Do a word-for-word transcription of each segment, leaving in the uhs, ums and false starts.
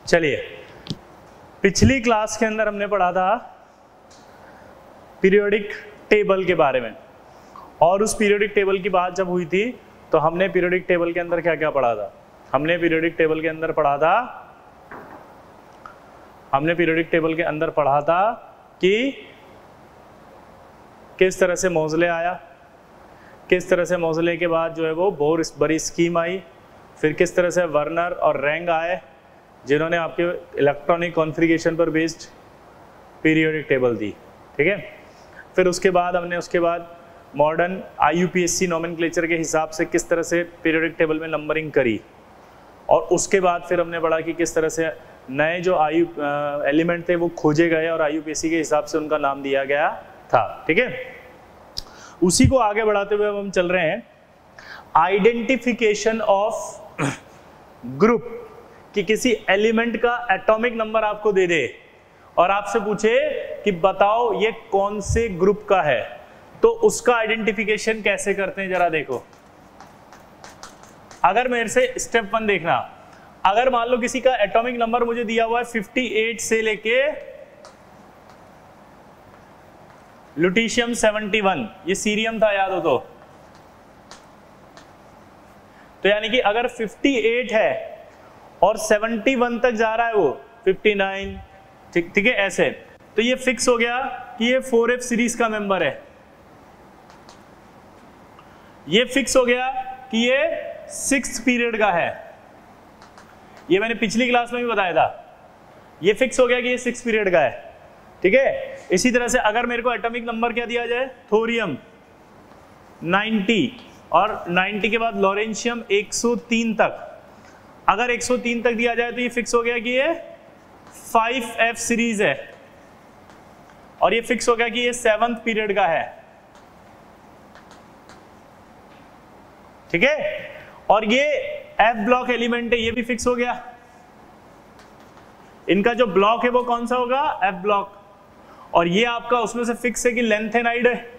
चलिए, पिछली क्लास के अंदर हमने पढ़ा था पीरियोडिक टेबल के बारे में, और उस पीरियोडिक टेबल की बात जब हुई थी तो हमने पीरियोडिक टेबल के अंदर क्या क्या पढ़ा था। हमने पीरियोडिक टेबल के अंदर पढ़ा था हमने पीरियोडिक टेबल के अंदर पढ़ा था कि किस तरह से मोज़ले आया, किस तरह से मोज़ले के बाद जो है वो बोर बड़ी स्कीम आई, फिर किस तरह से वर्नर और रैंग आए जिन्होंने आपके इलेक्ट्रॉनिक कॉन्फ़िगरेशन पर बेस्ड पीरियोडिक टेबल दी। ठीक है, फिर उसके बाद हमने उसके बाद modern I U P S C nomenclature के हिसाब से किस तरह से पीरियोडिक टेबल में नंबरिंग करी, और उसके बाद फिर हमने पढ़ा कि किस तरह से नए जो आई एलिमेंट थे वो खोजे गए और I U P S C के हिसाब से उनका नाम दिया गया था। ठीक है, उसी को आगे बढ़ाते हुए अब हम चल रहे हैं आइडेंटिफिकेशन ऑफ ग्रुप, कि किसी एलिमेंट का एटॉमिक नंबर आपको दे दे और आपसे पूछे कि बताओ ये कौन से ग्रुप का है, तो उसका आइडेंटिफिकेशन कैसे करते हैं जरा देखो। अगर मेरे से स्टेप वन देखना, अगर मान लो किसी का एटॉमिक नंबर मुझे दिया हुआ है अट्ठावन से लेके लुटीशियम इकहत्तर, ये सीरियम था याद हो तो तो यानी कि अगर अट्ठावन है और इकहत्तर तक जा रहा है वो उनसठ, ठीक ठीक है ऐसे, तो ये फिक्स हो गया कि ये फोर एफ सीरीज का मेंबर है। ये फिक्स हो गया कि ये सिक्स्थ पीरियड का है, ये मैंने पिछली क्लास में भी बताया था। ये फिक्स हो गया कि ये सिक्स पीरियड का है। ठीक है, इसी तरह से अगर मेरे को एटॉमिक नंबर क्या दिया जाए, थोरियम नब्बे, और नब्बे के बाद लॉरेंशियम एक सौ तीन तक, अगर एक सौ तीन तक दिया जाए तो ये फिक्स हो गया कि ये फाइव एफ सीरीज है, और ये फिक्स हो गया कि ये सेवंथ पीरियड का है। ठीक है, और ये एफ ब्लॉक एलिमेंट है, ये भी फिक्स हो गया। इनका जो ब्लॉक है वो कौन सा होगा, एफ ब्लॉक, और ये आपका उसमें से फिक्स है कि लेंथेनाइड है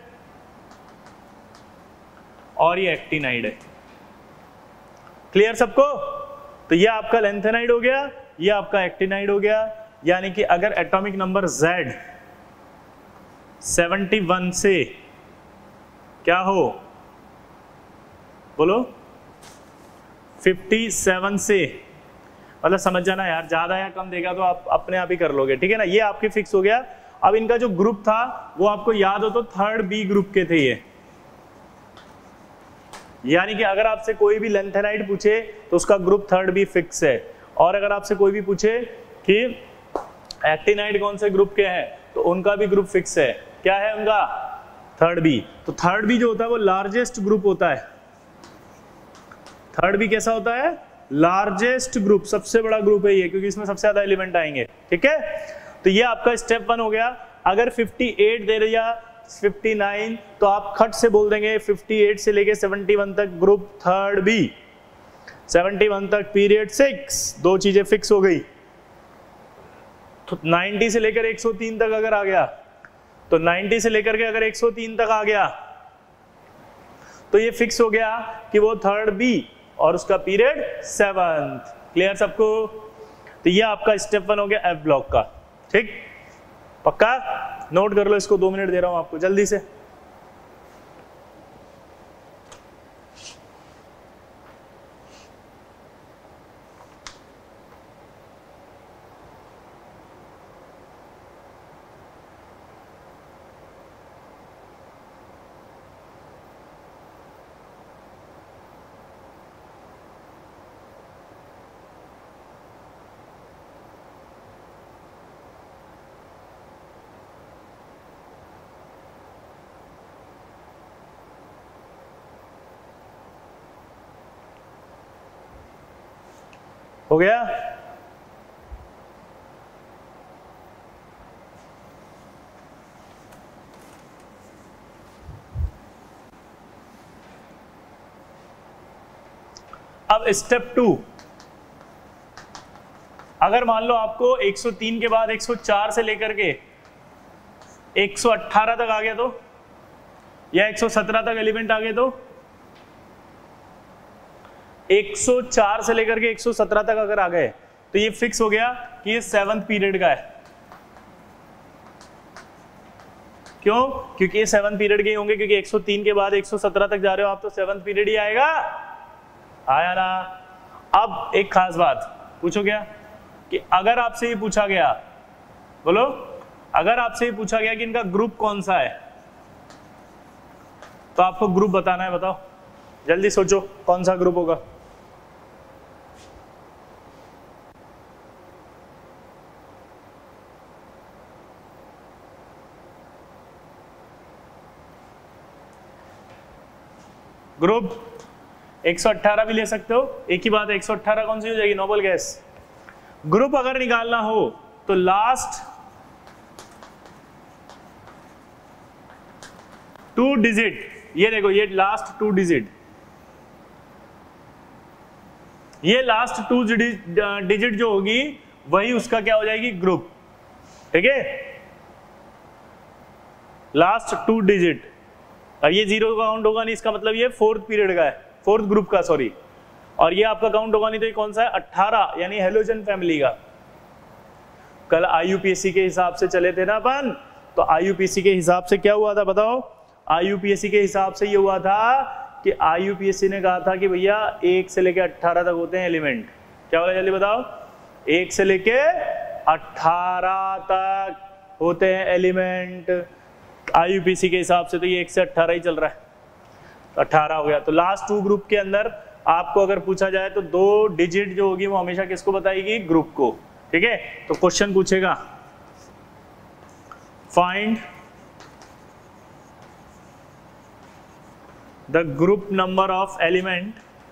और ये एक्टिनाइड है। क्लियर सबको? तो ये आपका लेंथेनाइड हो गया, ये आपका एक्टिनाइड हो गया। यानी कि अगर एटॉमिक नंबर Z इकहत्तर से क्या हो, बोलो सत्तावन से, मतलब समझ जाना यार, ज्यादा या कम देगा तो आप अपने आप ही कर लोगे। ठीक है ना, ये आपके फिक्स हो गया। अब इनका जो ग्रुप था वो आपको याद हो तो थर्ड बी ग्रुप के थे ये, यानी कि अगर आपसे कोई भी लेंथेनाइड पूछे तो उसका ग्रुप थर्ड बी फिक्स है, और अगर आपसे कोई भी पूछे कि एक्टिनाइड कौन से ग्रुप के हैं तो उनका भी ग्रुप फिक्स है। क्या है उनका, थर्ड बी। तो थर्ड बी जो होता है वो लार्जेस्ट ग्रुप होता है। थर्ड बी कैसा होता है, लार्जेस्ट ग्रुप, सबसे बड़ा ग्रुप है ये, क्योंकि इसमें सबसे ज्यादा एलिमेंट आएंगे। ठीक है, तो ये आपका स्टेप वन हो गया। अगर अट्ठावन दे दिया उनसठ, तो आप खट से बोल देंगे अट्ठावन से लेके इकहत्तर तक ग्रुप थर्ड बी, इकहत्तर तक पीरियड सिक्स, दो चीजें फिक्स हो गई। तो नब्बे से लेकर एक सौ तीन तक अगर आ गया, तो नब्बे से लेकर के अगर एक सौ तीन तक आ गया तो ये फिक्स हो गया कि वो थर्ड बी और उसका पीरियड सेवंथ। क्लियर सबको? तो ये आपका स्टेप वन हो गया एफ ब्लॉक का। ठीक, पक्का नोट कर लो इसको, दो मिनट दे रहा हूं आपको जल्दी से। हो गया? अब स्टेप टू, अगर मान लो आपको एक सौ तीन के बाद एक सौ चार से लेकर के एक सौ अठारह तक आ गया तो, या एक सौ सत्रह तक एलिमेंट आ गए तो, एक सौ चार से लेकर के एक सौ सत्रह तक अगर आ गए तो ये फिक्स हो गया कि ये सेवंथ पीरियड का है। क्यों? क्योंकि ये सेवंथ पीरियड के ही होंगे, क्योंकि एक सौ तीन के बाद एक सौ सत्रह तक जा रहे हो आप, तो सेवंथ पीरियड ही आएगा। आया ना? अब एक खास बात पूछो क्या, कि अगर आपसे ये पूछा गया, बोलो, अगर आपसे ये पूछा गया कि इनका ग्रुप कौन सा है, तो आपको ग्रुप बताना है। बताओ, जल्दी सोचो कौन सा ग्रुप होगा। ग्रुप एक सौ अठारह भी ले सकते हो, एक ही बात है, एक सौ अठारह कौन सी हो जाएगी? Noble gas. ग्रुप अगर निकालना हो तो लास्ट टू डिजिट, ये देखो, ये लास्ट टू डिजिट, ये लास्ट टू डिजिट जो होगी वही उसका क्या हो जाएगी? ग्रुप। ठीक है, लास्ट टू डिजिट। अब ये जीरो काउंट होगा नहीं, इसका मतलब ये फोर्थ पीरियड का है, फोर्थ ग्रुप का, सॉरी। और ये आपका काउंट होगा नहीं, तो ये कौन सा है? अठारह, यानी हेलोजन फैमिली का। कल आईयूपीएससी के हिसाब से चले थे ना अपन, तो आईयूपीएससी के हिसाब से क्या हुआ था बताओ? आईयूपीएससी के हिसाब से ये हुआ था कि आईयूपीएससी ने कहा था कि भैया एक से लेके अठारह तक होते हैं एलिमेंट। क्या बोला, जल्दी बताओ? एक से लेके अठारह तक होते हैं एलिमेंट। आईयूपीएससी के हिसाब से तो ये एक से अठारह ही चल रहा है, अठारह हो गया। तो लास्ट टू ग्रुप के अंदर आपको अगर पूछा जाए तो दो डिजिट जो होगी वो हमेशा किसको बताएगी? ग्रुप को। ठीक है, तो क्वेश्चन पूछेगा find the group number of element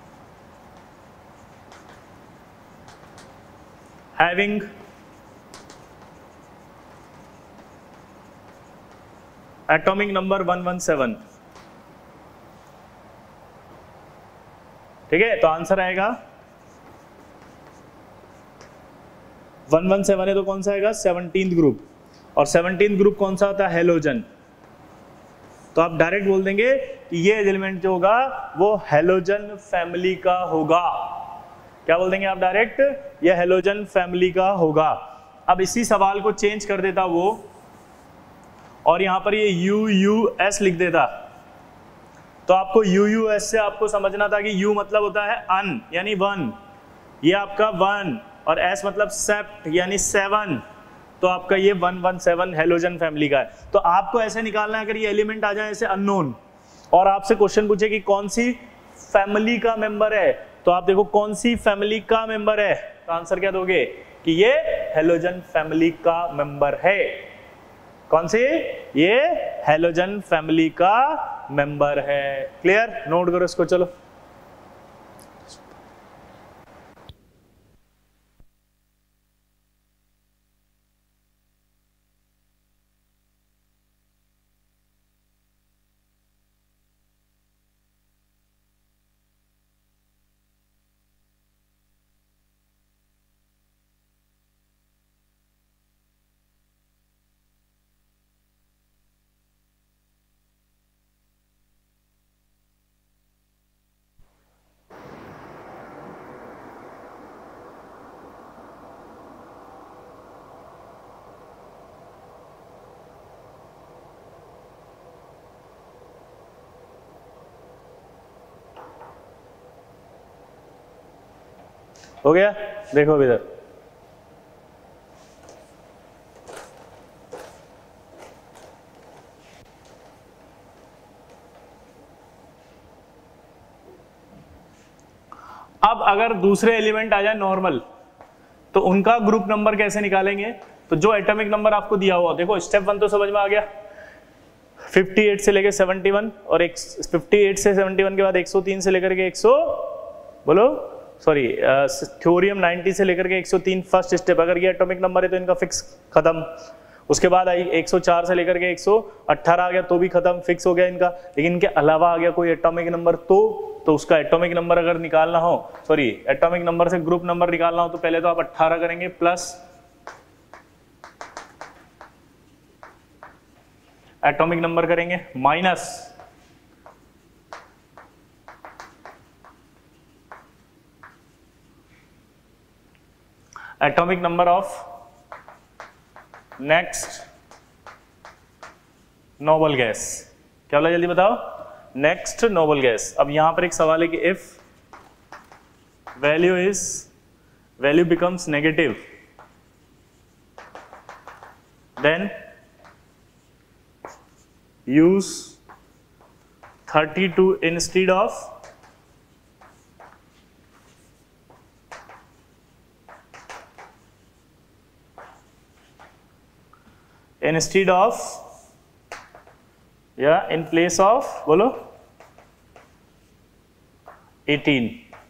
having atomic number one one seven. ठीक है, तो आंसर आएगा वन वन सेवन है, तो कौन सा आएगा? Seventeenth group. और सेवनटीन्थ ग्रुप कौन सा होता है? हेलोजन। तो आप डायरेक्ट बोल देंगे कि ये एलिमेंट जो होगा वो हेलोजन फैमिली का होगा। क्या बोल देंगे आप डायरेक्ट? ये हेलोजन फैमिली का होगा। अब इसी सवाल को चेंज कर देता वो, और यहां पर ये यू यू एस लिख देता, तो आपको यू यू एस से आपको समझना था कि यू मतलब होता है अन, यानी वन, ये आपका वन, और एस मतलब सेप्ट यानी सेवन, तो आपका ये one one seven halogen family का है। तो आपको ऐसे निकालना है, अगर ये एलिमेंट आ जाए ऐसे अननोन, और आपसे क्वेश्चन पूछे कि कौन सी फैमिली का मेंबर है, तो आप देखो कौन सी फैमिली का मेंबर है, तो आंसर क्या दोगे? कि ये हेलोजन फैमिली का मेंबर है। कौन सी? ये हेलोजन फैमिली का मेंबर है। क्लियर? नोट करो इसको, चलो। हो गया? देखो अभी इधर, अब अगर दूसरे एलिमेंट आ जाए नॉर्मल, तो उनका ग्रुप नंबर कैसे निकालेंगे? तो जो एटॉमिक नंबर आपको दिया हुआ, देखो स्टेप वन तो समझ में आ गया, अट्ठावन से लेकर इकहत्तर, और एक अट्ठावन से इकहत्तर के बाद एक सौ तीन से लेकर के एक सौ बोलो सॉरी थ्योरियम नब्बे से लेकर के एक सौ तीन फर्स्ट स्टेप। अगर ये एटॉमिक नंबर है तो इनका फिक्स खत्म। उसके बाद आई एक सौ चार से लेकर के एक सौ अठारह आ गया, तो भी खत्म, फिक्स हो गया इनका। लेकिन इनके अलावा आ गया कोई एटॉमिक नंबर, तो तो उसका एटॉमिक नंबर अगर निकालना हो, सॉरी एटॉमिक नंबर से ग्रुप नंबर निकालना हो, तो पहले तो आप अठारह करेंगे प्लस एटॉमिक नंबर करेंगे minus atomic number of next noble gas क्या बोला, जल्दी बताओ, नेक्स्ट नोबल गैस। अब यहां पर एक सवाल है कि if value is value becomes negative then use thirty-two instead of instead of या in place of बोलो eighteen।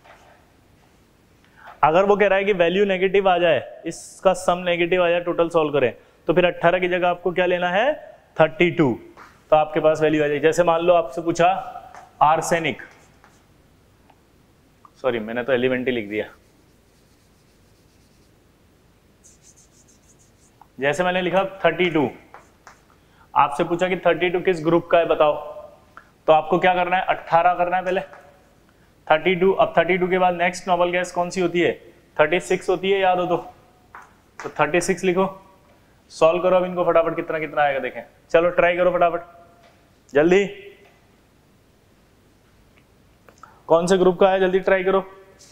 अगर वो कह रहा है कि वैल्यू नेगेटिव आ जाए, इसका सम नेगेटिव आ जाए, टोटल सॉल्व करें, तो फिर अट्ठारह की जगह आपको क्या लेना है, थर्टी टू, तो आपके पास वैल्यू आ जाएगी। जैसे मान लो आपसे पूछा आर्सेनिक, सॉरी मैंने तो एलिमेंट ही लिख दिया, जैसे मैंने लिखा थर्टी टू, आपसे पूछा कि थर्टी टू किस ग्रुप का है बताओ, तो आपको क्या करना है, अट्ठारह करना है पहले, थर्टी टू। अब थर्टी टू के बाद नेक्स्ट नोबल गैस कौन सी होती है, थर्टी सिक्स होती है, याद हो तो, तो थर्टी सिक्स लिखो, सॉल्व करो अब इनको फटाफट, कितना कितना आएगा देखें, चलो ट्राई करो फटाफट जल्दी, कौन से ग्रुप का है जल्दी ट्राई करो।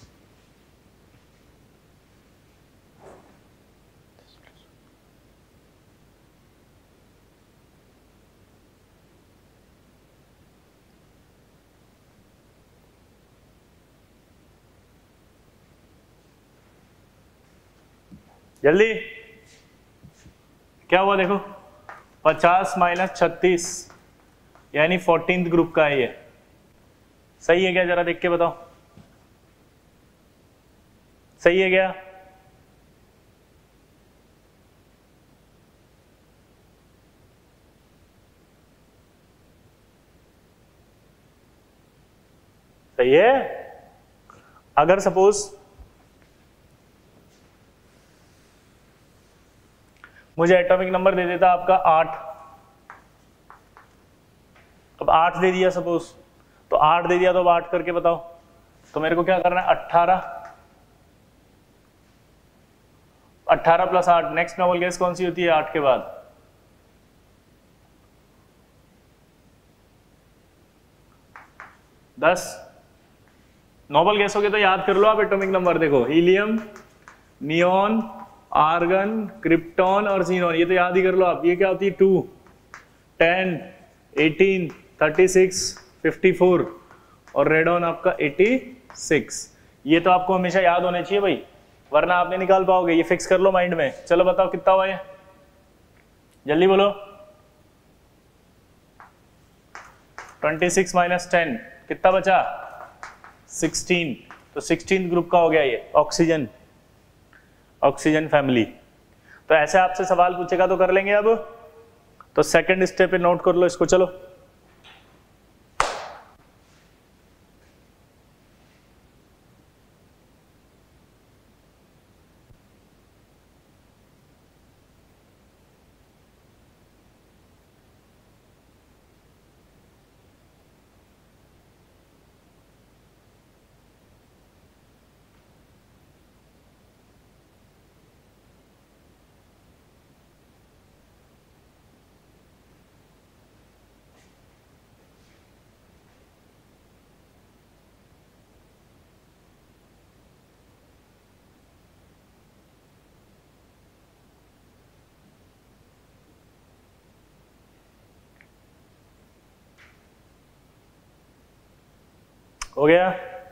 जल्दी क्या हुआ देखो, पचास माइनस छत्तीस यानी फोर्टीन्थ ग्रुप का है ये, सही है क्या, जरा देख के बताओ, सही है क्या, सही है। अगर सपोज मुझे एटॉमिक नंबर दे देता आपका आठ, अब आठ दे दिया सपोज, तो आठ दे दिया तो अब आठ करके बताओ, तो मेरे को क्या करना है, अट्ठारह, अट्ठारह प्लस आठ, नेक्स्ट नोबल गैस कौन सी होती है आठ के बाद, दस। नोबल गैस हो गए तो याद कर लो आप एटॉमिक नंबर, देखो हीलियम, नियॉन, आर्गन, क्रिप्टॉन और जीनॉन, ये तो याद ही कर लो आप। ये क्या होती है, two, ten, eighteen, thirty six, fifty four और रेडॉन आपका एटी सिक्स। ये तो आपको हमेशा याद होने चाहिए भाई, वरना आप नहीं निकाल पाओगे, ये फिक्स कर लो माइंड में। चलो बताओ कितना हुआ ये, जल्दी बोलो, ट्वेंटी सिक्स माइनस टेन कितना बचा, सिक्सटीन, तो सिक्सटीन ग्रुप का हो गया ये ऑक्सीजन, ऑक्सीजन फैमिली। तो ऐसे आपसे सवाल पूछेगा तो कर लेंगे। अब तो सेकंड स्टेप पे नोट कर लो इसको, चलो हो गया।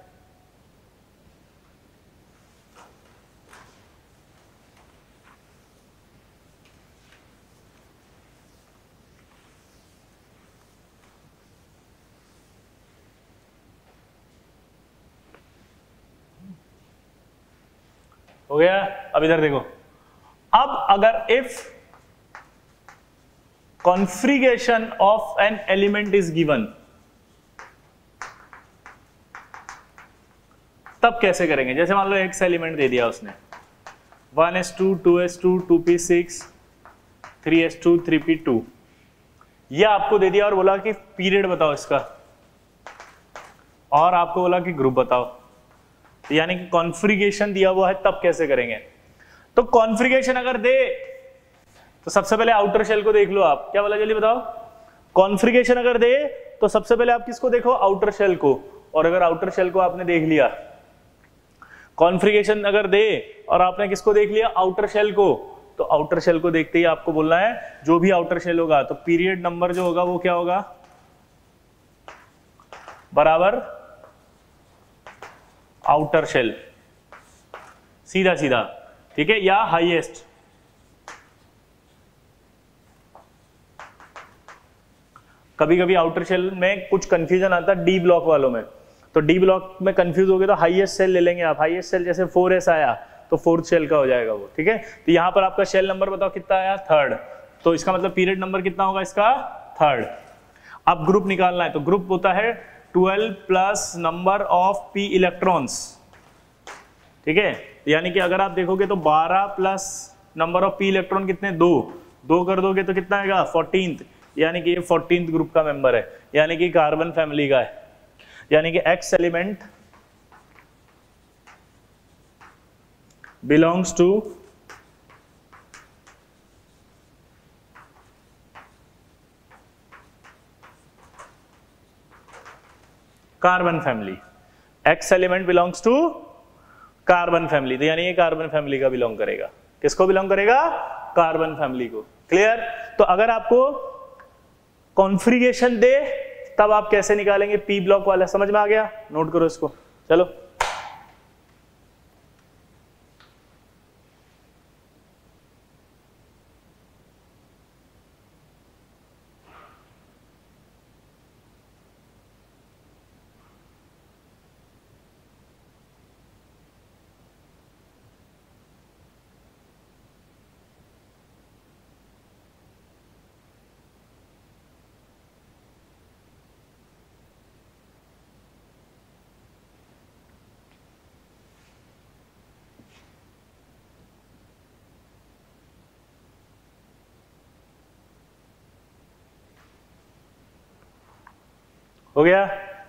हो गया। अब इधर देखो, अब अगर if configuration of an element is given, तब कैसे करेंगे। जैसे मान लो एक्स एलिमेंट दे दिया उसने, one S two, two S two, two P six, three S two, three P two, यह आपको दे दिया और बोला कि पीरियड बताओ इसका, और आपको बोला कि ग्रुप बताओ, तो यानी कि कॉन्फ़िगरेशन दिया हुआ है, तब कैसे करेंगे। तो कॉन्फ़िगरेशन अगर दे तो सबसे पहले आउटर शेल को देख लो आप। क्या बोला जल्दी बताओ? कॉन्फ़िगरेशन अगर दे तो सबसे पहले आप किसको देखो? आउटर शेल को। और अगर आउटर शेल को आपने देख लिया, कॉन्फ़िगरेशन अगर दे और आपने किसको देख लिया? आउटर शेल को, तो आउटर शेल को देखते ही आपको बोलना है जो भी आउटर शेल होगा तो पीरियड नंबर जो होगा वो क्या होगा? बराबर आउटर शेल, सीधा सीधा, ठीक है, या हाईएस्ट। कभी कभी आउटर शेल में कुछ कंफ्यूजन आता है डी ब्लॉक वालों में, तो डी ब्लॉक में कंफ्यूज हो गए तो हाईएस्ट शेल ले लेंगे आप। हाईएस्ट शेल जैसे फोर एस आया तो फोर्थ शेल का हो जाएगा वो, ठीक है। तो यहां पर आपका शेल नंबर बताओ कितना आया? थर्ड। तो इसका मतलब पीरियड नंबर कितना होगा इसका? थर्ड। अब ग्रुप निकालना है तो ग्रुप होता है twelve plus number of P electrons, ठीक है। यानी कि अगर आप देखोगे तो बारह प्लस नंबर ऑफ पी इलेक्ट्रॉन कितने? दो। दो कर दोगे तो कितना आएगा? फोर्टीन्थ। यानी कि ये फोर्टीन्थ ग्रुप का मेंबर है, यानी कि कार्बन फैमिली का है। यानी कि X element belongs to carbon family. X element belongs to carbon family, तो यानी ये कार्बन फैमिली का बिलोंग करेगा। किसको बिलोंग करेगा? कार्बन फैमिली को। क्लियर? तो अगर आपको कॉन्फ़िगरेशन दे तब आप कैसे निकालेंगे पी ब्लॉक वाला? समझ में आ गया? नोट करो इसको। चलो हो गया।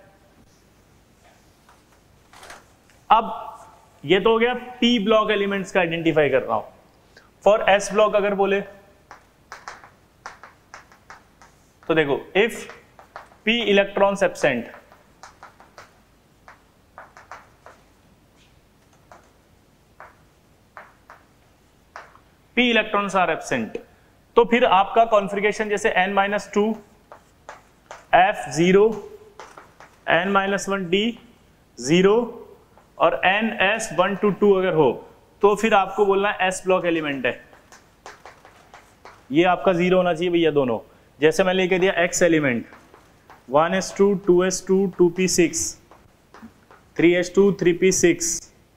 अब ये तो हो गया पी ब्लॉक एलिमेंट्स का आइडेंटिफाई कर रहा हूं। फॉर एस ब्लॉक अगर बोले तो देखो, if P electrons absent, P electrons are absent, तो फिर आपका कॉन्फ़िगरेशन जैसे N minus two, F zero, N minus one D zero और N S one two two अगर हो तो फिर आपको बोलना है एस ब्लॉक एलिमेंट है। ये आपका जीरो होना चाहिए भैया दोनों। जैसे मैंने लिख दिया X element one S two, two S two, two P six, three S two, three P six,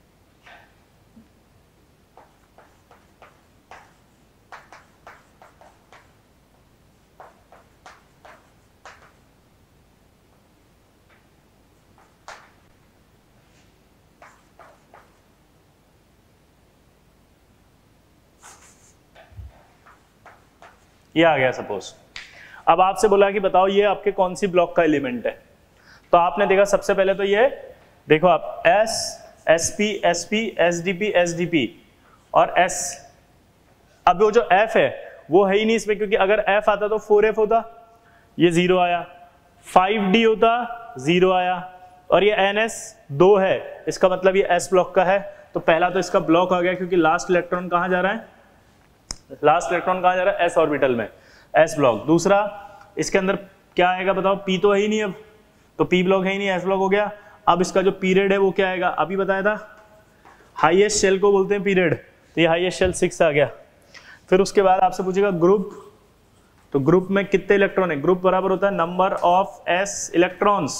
ये आ गया सपोज। अब आपसे बोला कि बताओ ये आपके कौन सी ब्लॉक का एलिमेंट है, तो आपने देखा सबसे पहले तो ये देखो आप S, S P, S P, S D P, S D P और एस। अब वो जो एफ है वो है ही नहीं इसमें, क्योंकि अगर एफ आता तो फोर एफ होता, ये जीरो आया, फाइव डी होता, जीरो आया, और ये एन एस दो है, इसका मतलब ये एस ब्लॉक का है। तो पहला तो इसका ब्लॉक आ गया, क्योंकि लास्ट इलेक्ट्रॉन कहां जा रहा है? लास्ट इलेक्ट्रॉन कहां जा रहा है? एस ऑर्बिटल में, एस ब्लॉक। दूसरा इसके अंदर क्या आएगा बताओ? पी तो है ही नहीं, अब तो पी ब्लॉक है ही नहीं, एस ब्लॉक हो गया। अब इसका जो पीरियड है वो क्या आएगा? अभी बताया था हाईएस्ट शेल को बोलते हैं पीरियड, तो ये हाईएस्ट शेल सिक्स आ गया। फिर उसके बाद आपसे पूछेगा ग्रुप, तो ग्रुप में कितने इलेक्ट्रॉन है? ग्रुप बराबर होता है नंबर ऑफ एस इलेक्ट्रॉन्स,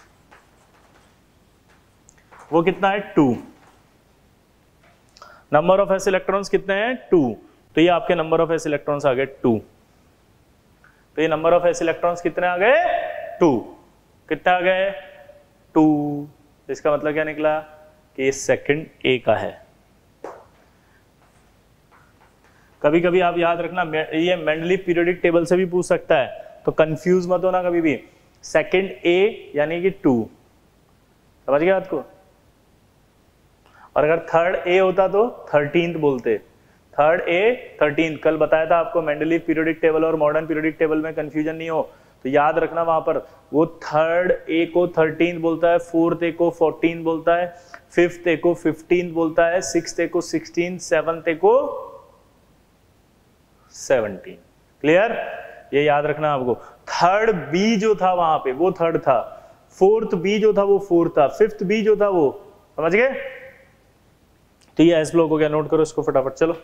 वो कितना है? Two. Number of S electrons कितने हैं? टू। तो ये आपके नंबर ऑफ एस इलेक्ट्रॉन्स आ गए टू। तो ये नंबर ऑफ एस इलेक्ट्रॉन्स कितने आ गए? टू। कितने आ गए? टू। इसका मतलब क्या निकला कि ये सेकंड ए का है। कभी कभी आप याद रखना, ये मेंडलीव पीरियोडिक टेबल से भी पूछ सकता है, तो कंफ्यूज मत होना कभी भी। सेकंड ए यानी कि टू, समझ गया बात को? और अगर थर्ड ए होता तो थर्टीन्थ बोलते, थर्ड ए थर्टीन। कल बताया था आपको मेंडलीव पीरियोडिक टेबल और मॉडर्न पीरियोडिक टेबल में कंफ्यूजन नहीं हो, तो याद रखना वहां पर वो थर्ड ए को थर्टीन बोलता है, फोर्थ ए को फोर्टीन बोलता है, फिफ्थ ए को फिफ्टीन बोलता है, सिक्स्थ ए को सिक्सटीन, सेवंथ ए को सेवनटीन। क्लियर? ये याद रखना आपको। थर्ड बी जो था वहां पे वो थर्ड था, फोर्थ बी जो था वो फोर्थ था, फिफ्थ बी जो था वो, समझ गए? तो ये एस ब्लॉक हो गया, नोट करो इसको फटाफट। चलो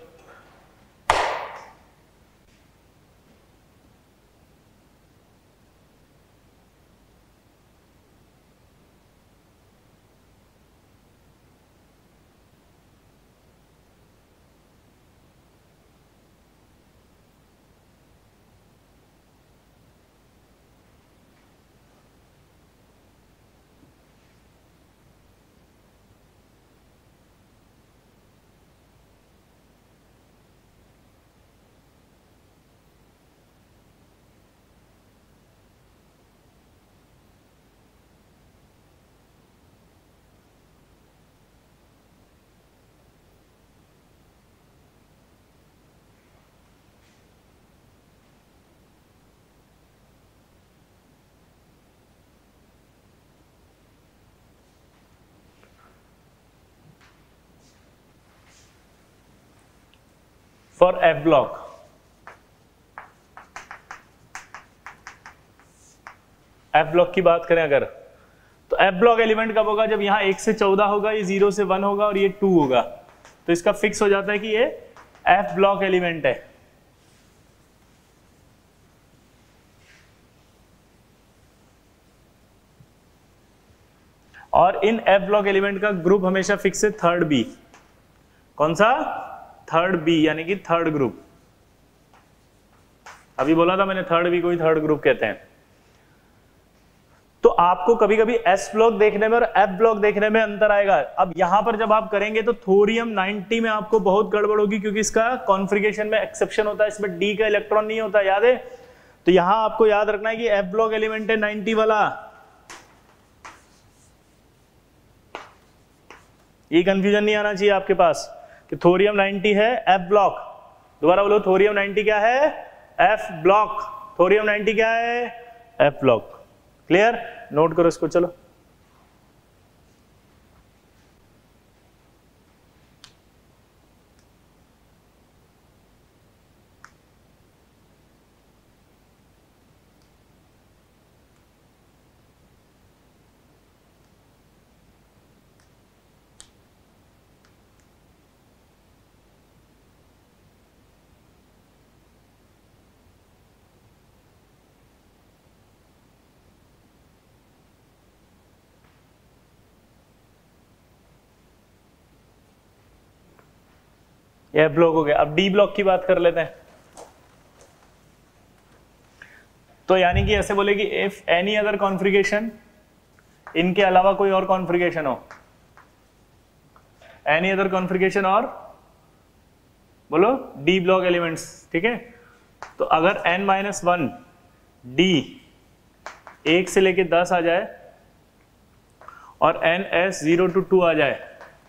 for F block, F block की बात करें अगर, तो एफ ब्लॉक एलिमेंट कब होगा? जब यहां एक से चौदह होगा, ये जीरो से वन होगा और ये टू होगा, तो इसका फिक्स हो जाता है कि ये एफ ब्लॉक एलिमेंट है। और इन एफ ब्लॉक एलिमेंट का ग्रुप हमेशा फिक्स है थर्ड बी। कौन सा? थर्ड बी, यानी कि थर्ड ग्रुप। अभी बोला था मैंने थर्ड बी को ही थर्ड ग्रुप कहते हैं। तो आपको कभी कभी एस ब्लॉक देखने में और एफ ब्लॉक देखने में अंतर आएगा। अब यहां पर जब आप करेंगे तो थोरियम नाइंटी में आपको बहुत गड़बड़ होगी, क्योंकि इसका कॉन्फ़िगरेशन में एक्सेप्शन होता है, इसमें डी का इलेक्ट्रॉन नहीं होता, याद है? तो यहां आपको याद रखना है कि एफ ब्लॉक एलिमेंट है नाइंटी वाला। ये कंफ्यूजन नहीं आना चाहिए आपके पास कि थोरियम नाइंटी है एफ ब्लॉक। दोबारा बोलो, थोरियम नाइंटी क्या है? F block. थोरियम नाइंटी क्या है? F block. क्लियर? नोट करो इसको। चलो ये ब्लॉक हो गया। अब डी ब्लॉक की बात कर लेते हैं। तो यानी कि ऐसे बोले कि इफ एनी अदर कॉन्फ़िगरेशन, इनके अलावा कोई और कॉन्फ़िगरेशन हो, एनी अदर कॉन्फ़िगरेशन और बोलो डी ब्लॉक एलिमेंट्स, ठीक है? तो अगर n माइनस वन डी एक से लेके दस आ जाए और N S zero two two आ जाए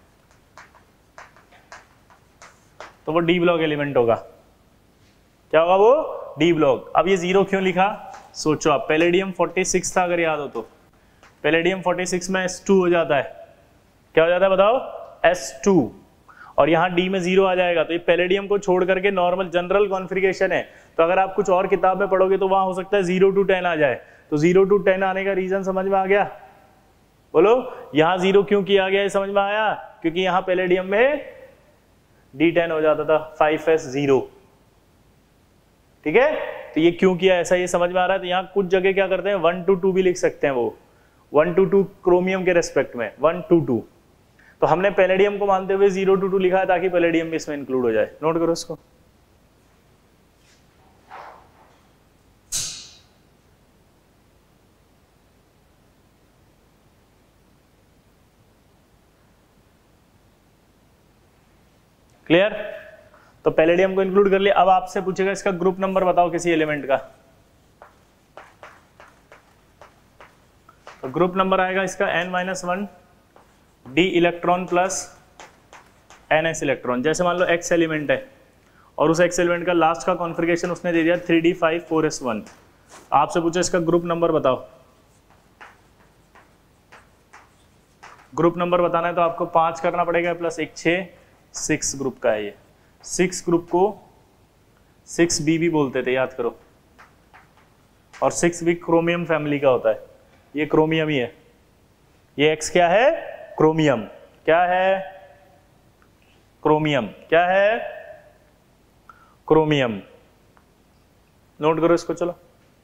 तो वो डी ब्लॉक एलिमेंट होगा। क्या होगा वो? D block. अब ये जीरो क्यों लिखा? सोचो आप, पैलेडियम छियालीस था अगर याद हो तो, पैलेडियम छियालीस में एस टू हो जाता है। क्या हो जाता है बताओ? S two. और यहाँ डी में जीरो आ जाएगा, तो ये पैलेडियम को छोड़ करके नॉर्मल जनरल कॉन्फ़िगरेशन है। तो अगर आप कुछ और किताब में पढ़ोगे तो वहां हो सकता है जीरो टू टेन आ जाए। तो जीरो टू टेन आने का रीजन समझ में आ गया? बोलो, यहाँ जीरो क्यों किया गया ये समझ में आया? क्योंकि यहाँ पैलेडियम में डी टेन हो जाता था, फाइव एस जीरो। ठीक है, तो ये क्यों किया ऐसा ये समझ में आ रहा है? तो यहाँ कुछ जगह क्या करते हैं, वन टू टू भी लिख सकते हैं, वो वन टू टू क्रोमियम के रेस्पेक्ट में वन टू टू। तो हमने पैलेडियम को मानते हुए जीरो टू टू लिखा है ताकि पैलेडियम भी इसमें इंक्लूड हो जाए। नोट करो इसको। क्लियर? तो पैलेडियम को इंक्लूड कर लिया। अब आपसे पूछेगा इसका ग्रुप नंबर बताओ किसी एलिमेंट का। तो ग्रुप नंबर आएगा इसका N minus one D electron plus N S electron. जैसे मान लो एक्स एलिमेंट है, और उस एक्स एलिमेंट का लास्ट का कॉन्फ़िगरेशन उसने दे दिया three D five four S one. आपसे पूछा इसका ग्रुप नंबर बताओ। ग्रुप नंबर बताना है तो आपको पांच करना पड़ेगा प्लस एक, छः, सिक्स ग्रुप का है ये। सिक्स ग्रुप को सिक्स बी भी बोलते थे, याद करो। और सिक्स भी क्रोमियम फैमिली का होता है, ये क्रोमियम ही है। ये एक्स क्या है? क्रोमियम। क्या है? क्रोमियम। क्या है? क्रोमियम। नोट करो इसको, चलो।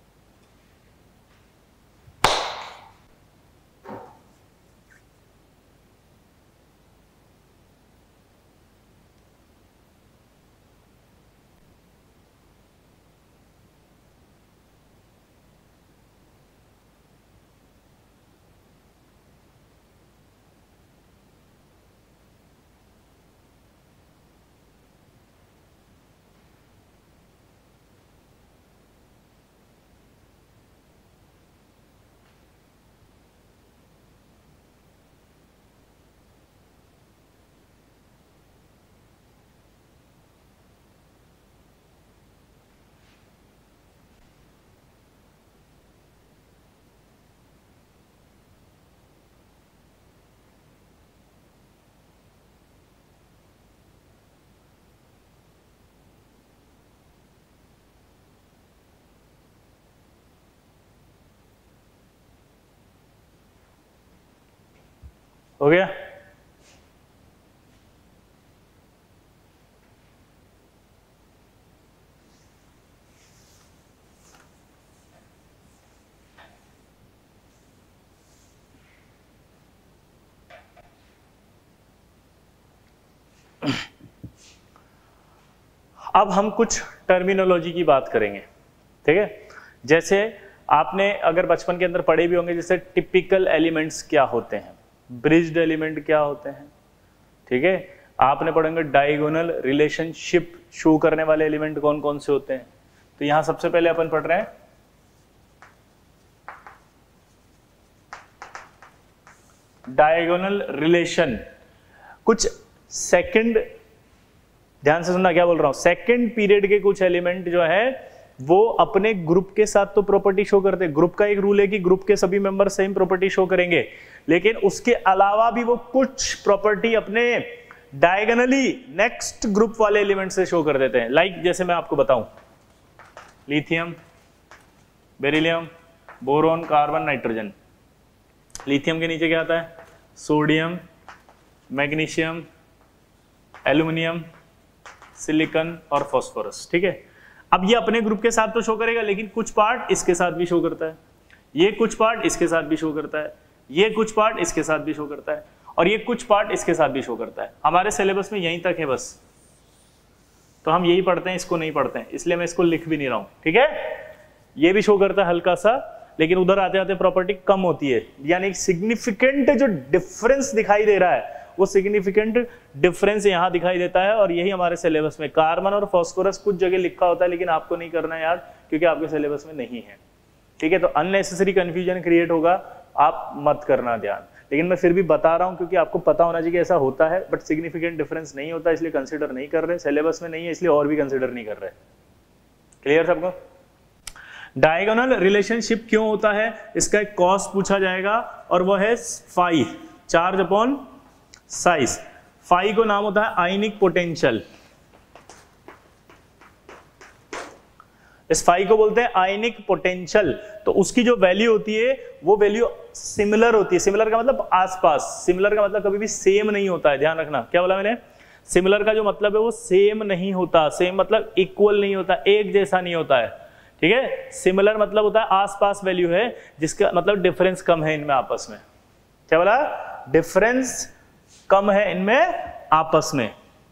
हो गया? अब हम कुछ टर्मिनोलॉजी की बात करेंगे, ठीक है। जैसे आपने अगर बचपन के अंदर पढ़े भी होंगे, जैसे टिपिकल एलिमेंट्स क्या होते हैं, ब्रिज्ड एलिमेंट क्या होते हैं, ठीक है। आपने पढ़ेंगे डायगोनल रिलेशनशिप शो करने वाले एलिमेंट कौन कौन से होते हैं। तो यहां सबसे पहले अपन पढ़ रहे हैं डायगोनल रिलेशन। कुछ सेकंड, ध्यान से सुनना क्या बोल रहा हूं, सेकंड पीरियड के कुछ एलिमेंट जो है वो अपने ग्रुप के साथ तो प्रॉपर्टी शो करते हैं। ग्रुप का एक रूल है कि ग्रुप के सभी मेंबर सेम प्रॉपर्टी शो करेंगे, लेकिन उसके अलावा भी वो कुछ प्रॉपर्टी अपने डायगोनली नेक्स्ट ग्रुप वाले एलिमेंट से शो कर देते हैं। लाइक जैसे मैं आपको बताऊं, lithium, beryllium, boron, carbon, nitrogen. Lithium के नीचे क्या आता है? सोडियम, मैग्नीशियम, एल्यूमिनियम, सिलिकॉन और फास्फोरस, ठीक है। अब ये अपने ग्रुप के साथ तो शो करेगा, लेकिन कुछ पार्ट इसके साथ भी शो करता है, ये कुछ पार्ट इसके साथ भी शो करता है, ये कुछ पार्ट इसके साथ भी शो करता है, और ये कुछ पार्ट इसके साथ भी शो करता है। हमारे सिलेबस में यहीं तक है बस, तो हम यही पढ़ते हैं, इसको नहीं पढ़ते हैं, इसलिए मैं इसको लिख भी नहीं रहा हूं, ठीक है। ये भी शो करता है हल्का सा, लेकिन उधर आते आते प्रॉपर्टी कम होती है, यानी सिग्निफिकेंट जो डिफरेंस दिखाई दे रहा है वो सिग्निफिकेंट डिफरेंस यहां दिखाई देता है। और यही हमारे सिलेबस में कार्बन और फास्फोरस कुछ जगह लिखा होता है, लेकिन आपको नहीं करना है यार, क्योंकि आपके सिलेबस में नहीं है, ठीक है। तो अननेसेसरी कंफ्यूजन क्रिएट होगा, आप मत करना ध्यान। लेकिन मैं फिर भी बता रहा हूं क्योंकि आपको पता होना चाहिए कि ऐसा होता है, बट सिग्निफिकेंट डिफरेंस नहीं होता, इसलिए कंसिडर नहीं कर रहे, सिलेबस में नहीं है इसलिए और भी कंसिडर नहीं कर रहे। क्लियर सबको? डायगोनल रिलेशनशिप क्यों होता है, इसका एक कॉस पूछा जाएगा, और वो है phi, charge upon size. Phi को नाम होता है आयनिक पोटेंशियल, इस फाई को बोलते हैं आयनिक पोटेंशियल। तो उसकी जो वैल्यू होती है वो वैल्यू सिमिलर होती है। सिमिलर का मतलब आसपास, सिमिलर का मतलब कभी भी सेम नहीं होता है, ध्यान रखना। क्या बोला मैंने? सिमिलर का जो मतलब है वो सेम नहीं होता, सेम मतलब इक्वल नहीं होता, एक जैसा नहीं होता है, ठीक है। सिमिलर मतलब होता है आसपास वैल्यू है, जिसका मतलब डिफरेंस कम है इनमें आपस में। क्या बोला? डिफरेंस कम है इनमें आपस में।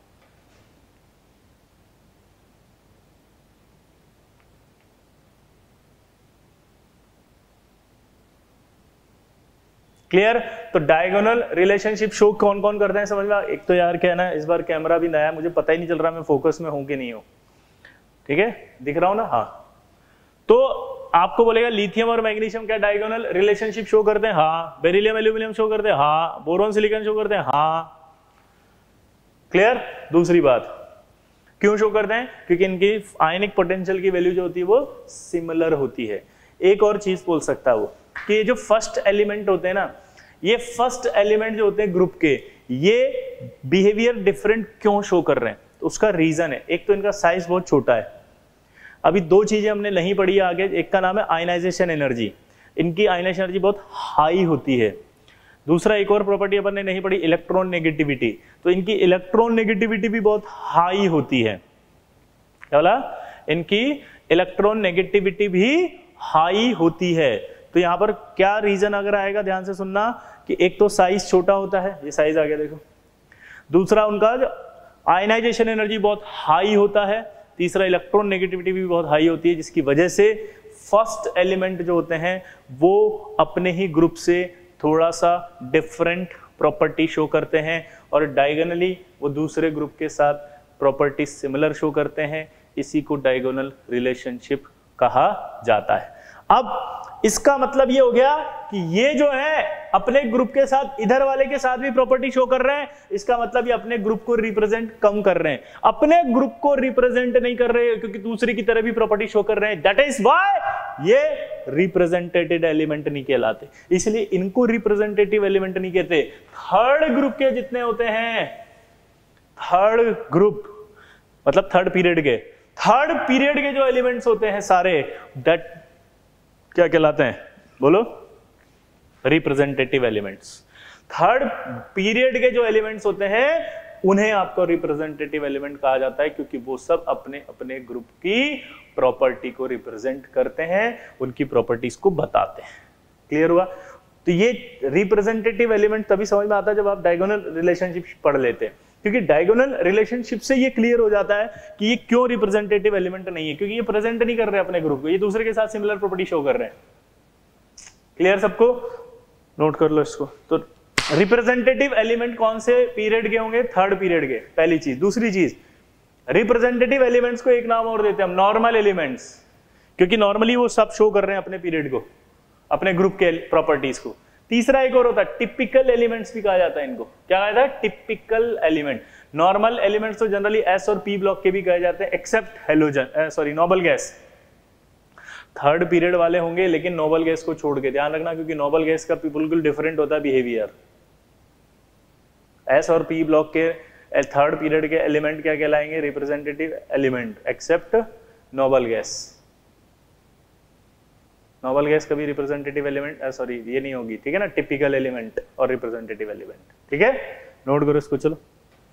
क्लियर? तो डायगोनल रिलेशनशिप शो कौन कौन करते हैं समझ में? एक तो यार क्या है ना, इस बार कैमरा भी नया है, मुझे पता ही नहीं चल रहा मैं फोकस में हूं कि नहीं हूं, ठीक है। दिख रहा हूं ना? हाँ। तो आपको बोलेगा लिथियम और मैग्नीशियम क्या डायगोनल रिलेशनशिप शो करते हैं? हाँ। बेरिलियम एल्यूमिनियम शो करते हैं? हाँ। बोरोन सिलिकॉन शो करते हैं? हाँ। क्लियर? दूसरी बात, क्यों शो करते हैं? क्योंकि इनकी आयनिक पोटेंशियल की वैल्यू जो होती है वो सिमिलर होती है। एक और चीज बोल सकता है वो कि ये जो फर्स्ट एलिमेंट होते हैं ना, ये फर्स्ट एलिमेंट जो होते हैं ग्रुप के, ये बिहेवियर डिफरेंट क्यों शो कर रहे हैं? तो उसका रीजन है, एक तो इनका साइज बहुत छोटा है। अभी दो चीजें हमने नहीं पढ़ी है आगे, एक का नाम है आयनाइजेशन एनर्जी, इनकी आयनाइजेशन एनर्जी बहुत हाई होती है। दूसरा एक और प्रॉपर्टी अपन ने नहीं पढ़ी, इलेक्ट्रॉन नेगेटिविटी, तो इनकी इलेक्ट्रॉन नेगेटिविटी भी बहुत हाई होती है। क्या बोला? इनकी इलेक्ट्रॉन नेगेटिविटी भी हाई होती है। तो यहां पर क्या रीजन अगर आएगा, ध्यान से सुनना, कि एक तो साइज छोटा होता है, ये साइज आ गया देखो, दूसरा उनका आयनाइजेशन एनर्जी बहुत हाई होता है, तीसरा इलेक्ट्रॉन नेगेटिविटी भी बहुत हाई होती है, जिसकी वजह से फर्स्ट एलिमेंट जो होते हैं वो अपने ही ग्रुप से थोड़ा सा डिफरेंट प्रॉपर्टी शो करते हैं और डायगोनली वो दूसरे ग्रुप के साथ प्रॉपर्टी सिमिलर शो करते हैं। इसी को डायगोनल रिलेशनशिप कहा जाता है। अब इसका मतलब ये हो गया कि ये जो है अपने ग्रुप के साथ इधर वाले के साथ भी प्रॉपर्टी शो कर रहे हैं, इसका मतलब ये अपने ग्रुप को रिप्रेजेंट कम कर रहे हैं, अपने ग्रुप को रिप्रेजेंट नहीं कर रहे क्योंकि दूसरी की तरह भी प्रॉपर्टी शो कर रहे हैं। दैट इज व्हाई ये रिप्रेजेंटेटिव एलिमेंट नहीं कहलाते, इसलिए इनको रिप्रेजेंटेटिव एलिमेंट नहीं कहते। थर्ड ग्रुप के जितने होते हैं, थर्ड ग्रुप मतलब थर्ड पीरियड के, थर्ड पीरियड के जो एलिमेंट्स होते हैं सारे, दैट क्या कहलाते हैं? बोलो, रिप्रेजेंटेटिव एलिमेंट्स। थर्ड पीरियड के जो एलिमेंट्स होते हैं उन्हें आपको रिप्रेजेंटेटिव एलिमेंट कहा जाता है, क्योंकि वो सब अपने अपने ग्रुप की प्रॉपर्टी को रिप्रेजेंट करते हैं, उनकी प्रॉपर्टीज को बताते हैं। क्लियर हुआ? तो ये रिप्रेजेंटेटिव एलिमेंट तभी समझ में आता है जब आप डायगोनल रिलेशनशिप पढ़ लेते हैं, क्योंकि डायगोनल रिलेशनशिप से ये क्लियर हो जाता है कि ये क्यों रिप्रेजेंटेटिव एलिमेंट नहीं है, क्योंकि ये प्रेजेंट नहीं कर रहे अपने ग्रुप को, ये दूसरे के साथ सिमिलर प्रॉपर्टी शो कर रहे हैं। क्लियर सबको? नोट कर लो इसको। तो रिप्रेजेंटेटिव एलिमेंट कौन से पीरियड के होंगे? थर्ड पीरियड के, पहली चीज। दूसरी चीज, रिप्रेजेंटेटिव एलिमेंट्स को एक नाम और देते हैं हम, नॉर्मल एलिमेंट्स, क्योंकि नॉर्मली वो सब शो कर रहे हैं अपने पीरियड को, अपने ग्रुप के प्रॉपर्टीज को। तीसरा एक और होता है टिपिकल एलिमेंट्स भी कहा जाता है इनको। क्या कहा जाता है? Typical element. नॉर्मल एलिमेंट्स तो जनरली एस और पी ब्लॉक के भी कहे जाते हैं, except halogen, sorry noble gas. Third period वाले होंगे लेकिन नोबल गैस को छोड़ के, ध्यान रखना, क्योंकि नोबल गैस का बिल्कुल डिफरेंट होता है बिहेवियर। एस और पी ब्लॉक के थर्ड पीरियड के एलिमेंट क्या कहलाएंगे? Representative element, except noble gas. Noble gas कभी रिप्रेजेंटेटिव एलिमेंट, सॉरी ये नहीं होगी, ठीक है ना, टिपिकल एलिमेंट और रिप्रेजेंटेटिव एलिमेंट। ठीक है, नोट करो इसको। चलो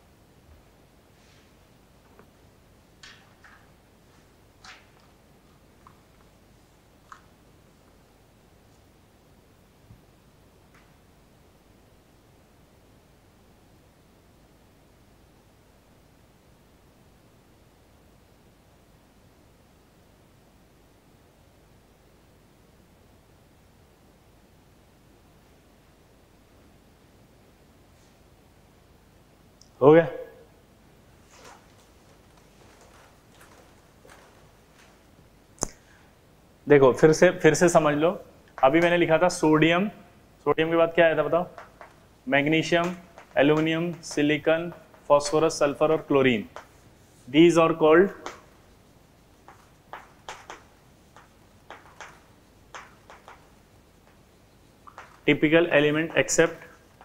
हो गया? देखो फिर से फिर से समझ लो। अभी मैंने लिखा था सोडियम, सोडियम के बाद क्या आया था बताओ? Magnesium, aluminium, silicon, phosphorus, sulphur और chlorine. These are called typical element except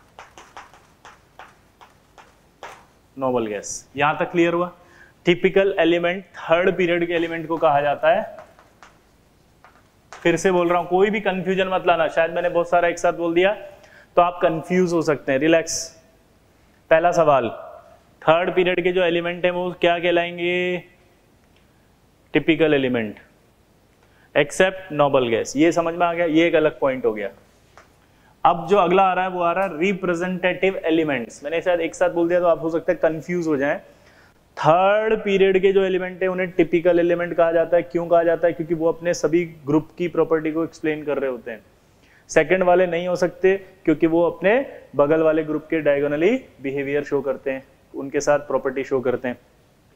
noble gas. यहां तक क्लियर हुआ? टिपिकल एलिमेंट थर्ड पीरियड के एलिमेंट को कहा जाता है। फिर से बोल रहा हूं, कोई भी कंफ्यूजन मत लाना, शायद मैंने बहुत सारा एक साथ बोल दिया तो आप कंफ्यूज हो सकते हैं। रिलैक्स। पहला सवाल, थर्ड पीरियड के जो एलिमेंट है वो क्या कहलाएंगे? Typical element except noble gas. ये समझ में आ गया? ये एक अलग पॉइंट हो गया। अब जो अगला आ रहा है वो आ रहा है रिप्रेजेंटेटिव एलिमेंट्स। मैंने शायद एक साथ बोल दिया तो आप हो सकता है कंफ्यूज हो जाएं। थर्ड पीरियड के जो एलिमेंट है उन्हें टिपिकल एलिमेंट कहा जाता है। क्यों कहा जाता है? क्योंकि वो अपने सभी ग्रुप की प्रॉपर्टी को एक्सप्लेन कर रहे होते हैं। सेकंड वाले नहीं हो सकते क्योंकि वो अपने बगल वाले ग्रुप के डायगोनली बिहेवियर शो करते हैं, उनके साथ प्रॉपर्टी शो करते हैं।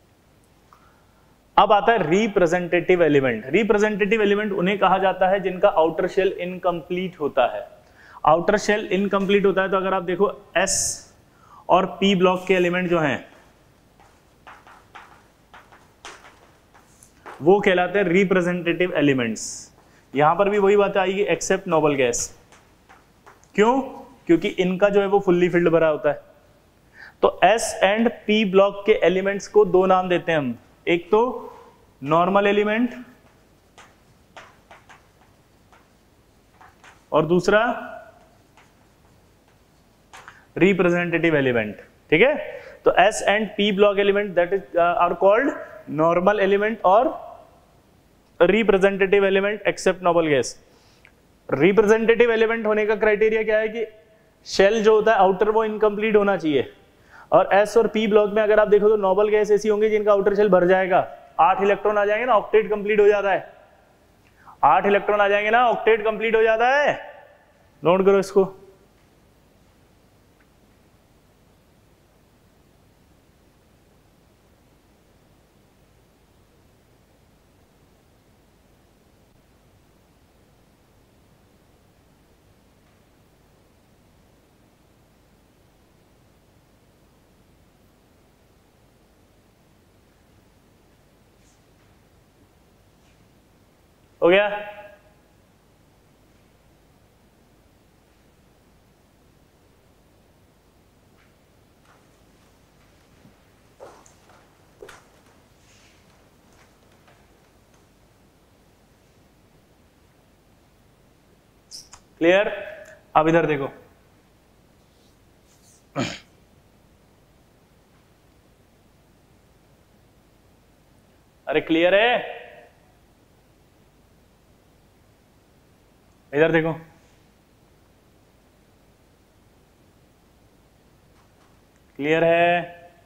अब आता है रिप्रेजेंटेटिव एलिमेंट। रिप्रेजेंटेटिव एलिमेंट उन्हें कहा जाता है जिनका आउटर शेल इनकम्प्लीट होता है। आउटर शेल इनकम्प्लीट होता है तो अगर आप देखो एस और पी ब्लॉक के एलिमेंट जो हैं, वो कहलाते हैं रिप्रेजेंटेटिव एलिमेंट्स। यहां पर भी वही बात आएगी एक्सेप्ट नोबल गैस। क्यों? क्योंकि इनका जो है वो फुल्ली फिल्ड भरा होता है। तो एस एंड पी ब्लॉक के एलिमेंट्स को दो नाम देते हैं हम, एक तो नॉर्मल एलिमेंट और दूसरा रिप्रेजेंटेटिव एलिमेंट। ठीक है, तो S and P block element that is are called normal element और representative element except noble gas. Representative element होने का क्राइटेरिया क्या है कि शेल जो होता है आउटर वो इनकम्प्लीट होना चाहिए, और एस और पी ब्लॉक में अगर आप देखो तो नोबल गैस ऐसी होंगी जिनका आउटर शेल भर जाएगा, आठ इलेक्ट्रॉन आ जाएंगे ना, ऑक्टेट कंप्लीट हो जाता है, आठ इलेक्ट्रॉन आ जाएंगे ना, ऑक्टेट कंप्लीट हो जाता है। नोट करो इसको। हो गया? क्लियर? अब इधर देखो, अरे क्लियर है? इधर देखो, क्लियर है?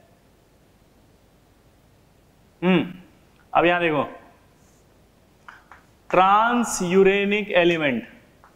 हम्म अब यहां देखो, transuranic element,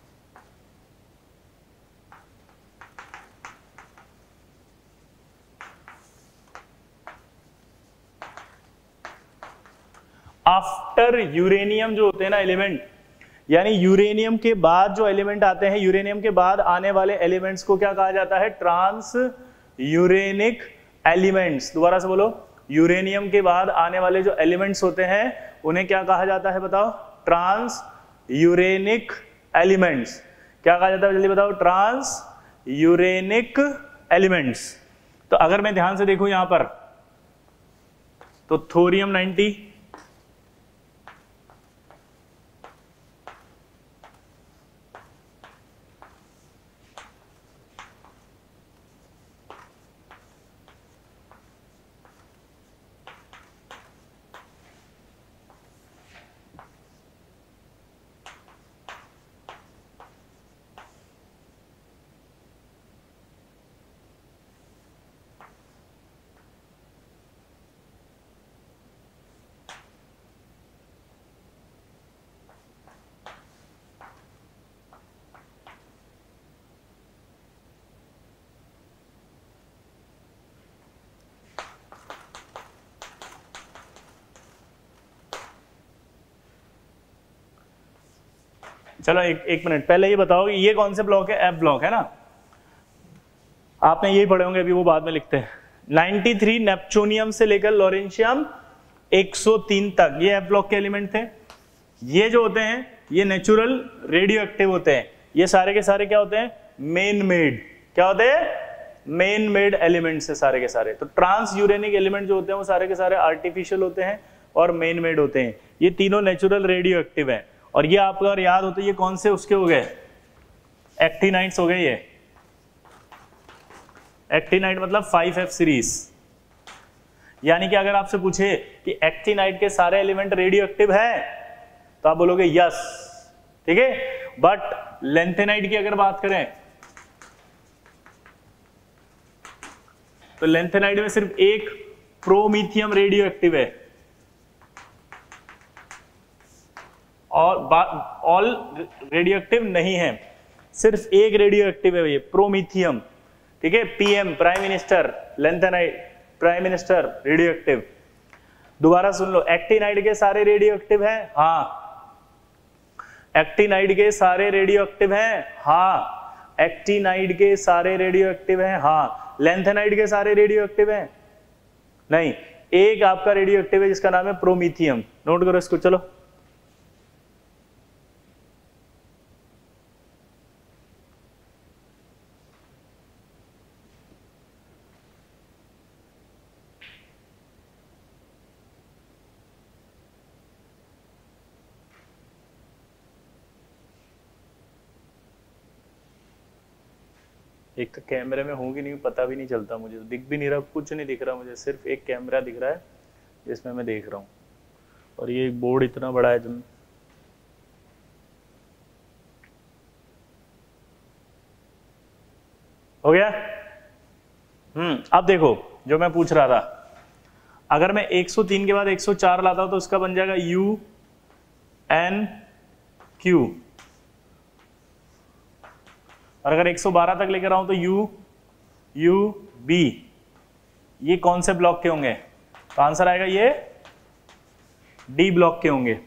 after uranium जो होते हैं ना एलिमेंट, यानी यूरेनियम के बाद जो एलिमेंट आते हैं, यूरेनियम के बाद आने वाले एलिमेंट्स को क्या कहा जाता है? Transuranic elements. दोबारा से बोलो, यूरेनियम के बाद आने वाले जो एलिमेंट्स होते हैं उन्हें क्या कहा जाता है? बताओ। Transuranic elements. क्या कहा जाता है? जल्दी बताओ। Transuranic elements. तो अगर मैं ध्यान से देखूं यहां पर, तो थोरियम नाइंटी, चलो एक एक मिनट पहले ये बताओ कि ये कौन से ब्लॉक है? एफ ब्लॉक है ना, आपने यही पढ़े होंगे, अभी वो बाद में लिखते हैं। तिरानवे नेपच्यूनियम से लेकर लॉरेंशियम एक सौ तीन तक ये एफ ब्लॉक के एलिमेंट थे। ये जो होते हैं ये नेचुरल रेडियो एक्टिव होते हैं। ये सारे के सारे क्या होते हैं? Man made. क्या होते हैं? मेन मेड एलिमेंट्स है सारे के सारे। तो ट्रांस यूरेनिक एलिमेंट जो होते हैं वो सारे के सारे आर्टिफिशियल होते हैं और मेन मेड होते हैं। ये तीनों नेचुरल रेडियो एक्टिव है। और ये आपको अगर याद हो तो ये कौन से उसके हो गए? एक्टिनाइट्स हो गए। ये एक्टिनाइट मतलब फाइव एफ सीरीज। यानी कि अगर आपसे पूछे कि एक्टिनाइट के सारे एलिमेंट रेडियो एक्टिव है तो आप बोलोगे यस, ठीक है। बट लेंथेनाइट की अगर बात करें तो लेंथेनाइट में सिर्फ एक प्रोमीथियम रेडियो एक्टिव है और ऑल रेडियो एक्टिव नहीं है, सिर्फ एक रेडियो एक्टिव है ये प्रोमीथियम, ठीक है। PM prime minister, lanthanide prime minister radioactive. दोबारा सुन लो, एक्टिनाइट के सारे रेडियो एक्टिव हैं? हाँ। एक्टिनाइट के सारे रेडियो एक्टिव हैं? हाँ। एक्टिनाइट के सारे रेडियो एक्टिव हैं? हाँ। लेंथेनाइट के सारे रेडियो एक्टिव हैं? नहीं। एक आपका रेडियो एक्टिव है जिसका नाम है प्रोमीथियम। नोट करो इसको, चलो। एक तो कैमरे में हूँ कि नहीं पता भी नहीं चलता मुझे, दिख भी नहीं रहा, कुछ नहीं दिख रहा मुझे, सिर्फ एक कैमरा दिख रहा है जिसमें मैं देख रहा हूँ, और ये बोर्ड इतना बड़ा है। तुम हो गया? हम्म अब देखो जो मैं पूछ रहा था, अगर मैं एक सौ तीन के बाद एक सौ चार लाता हूं तो उसका बन जाएगा यू एन क्यू, और अगर एक सौ बारह तक लेकर आऊं तो यू यू बी। ये कौन से ब्लॉक के होंगे? तो आंसर आएगा ये डी ब्लॉक के होंगे।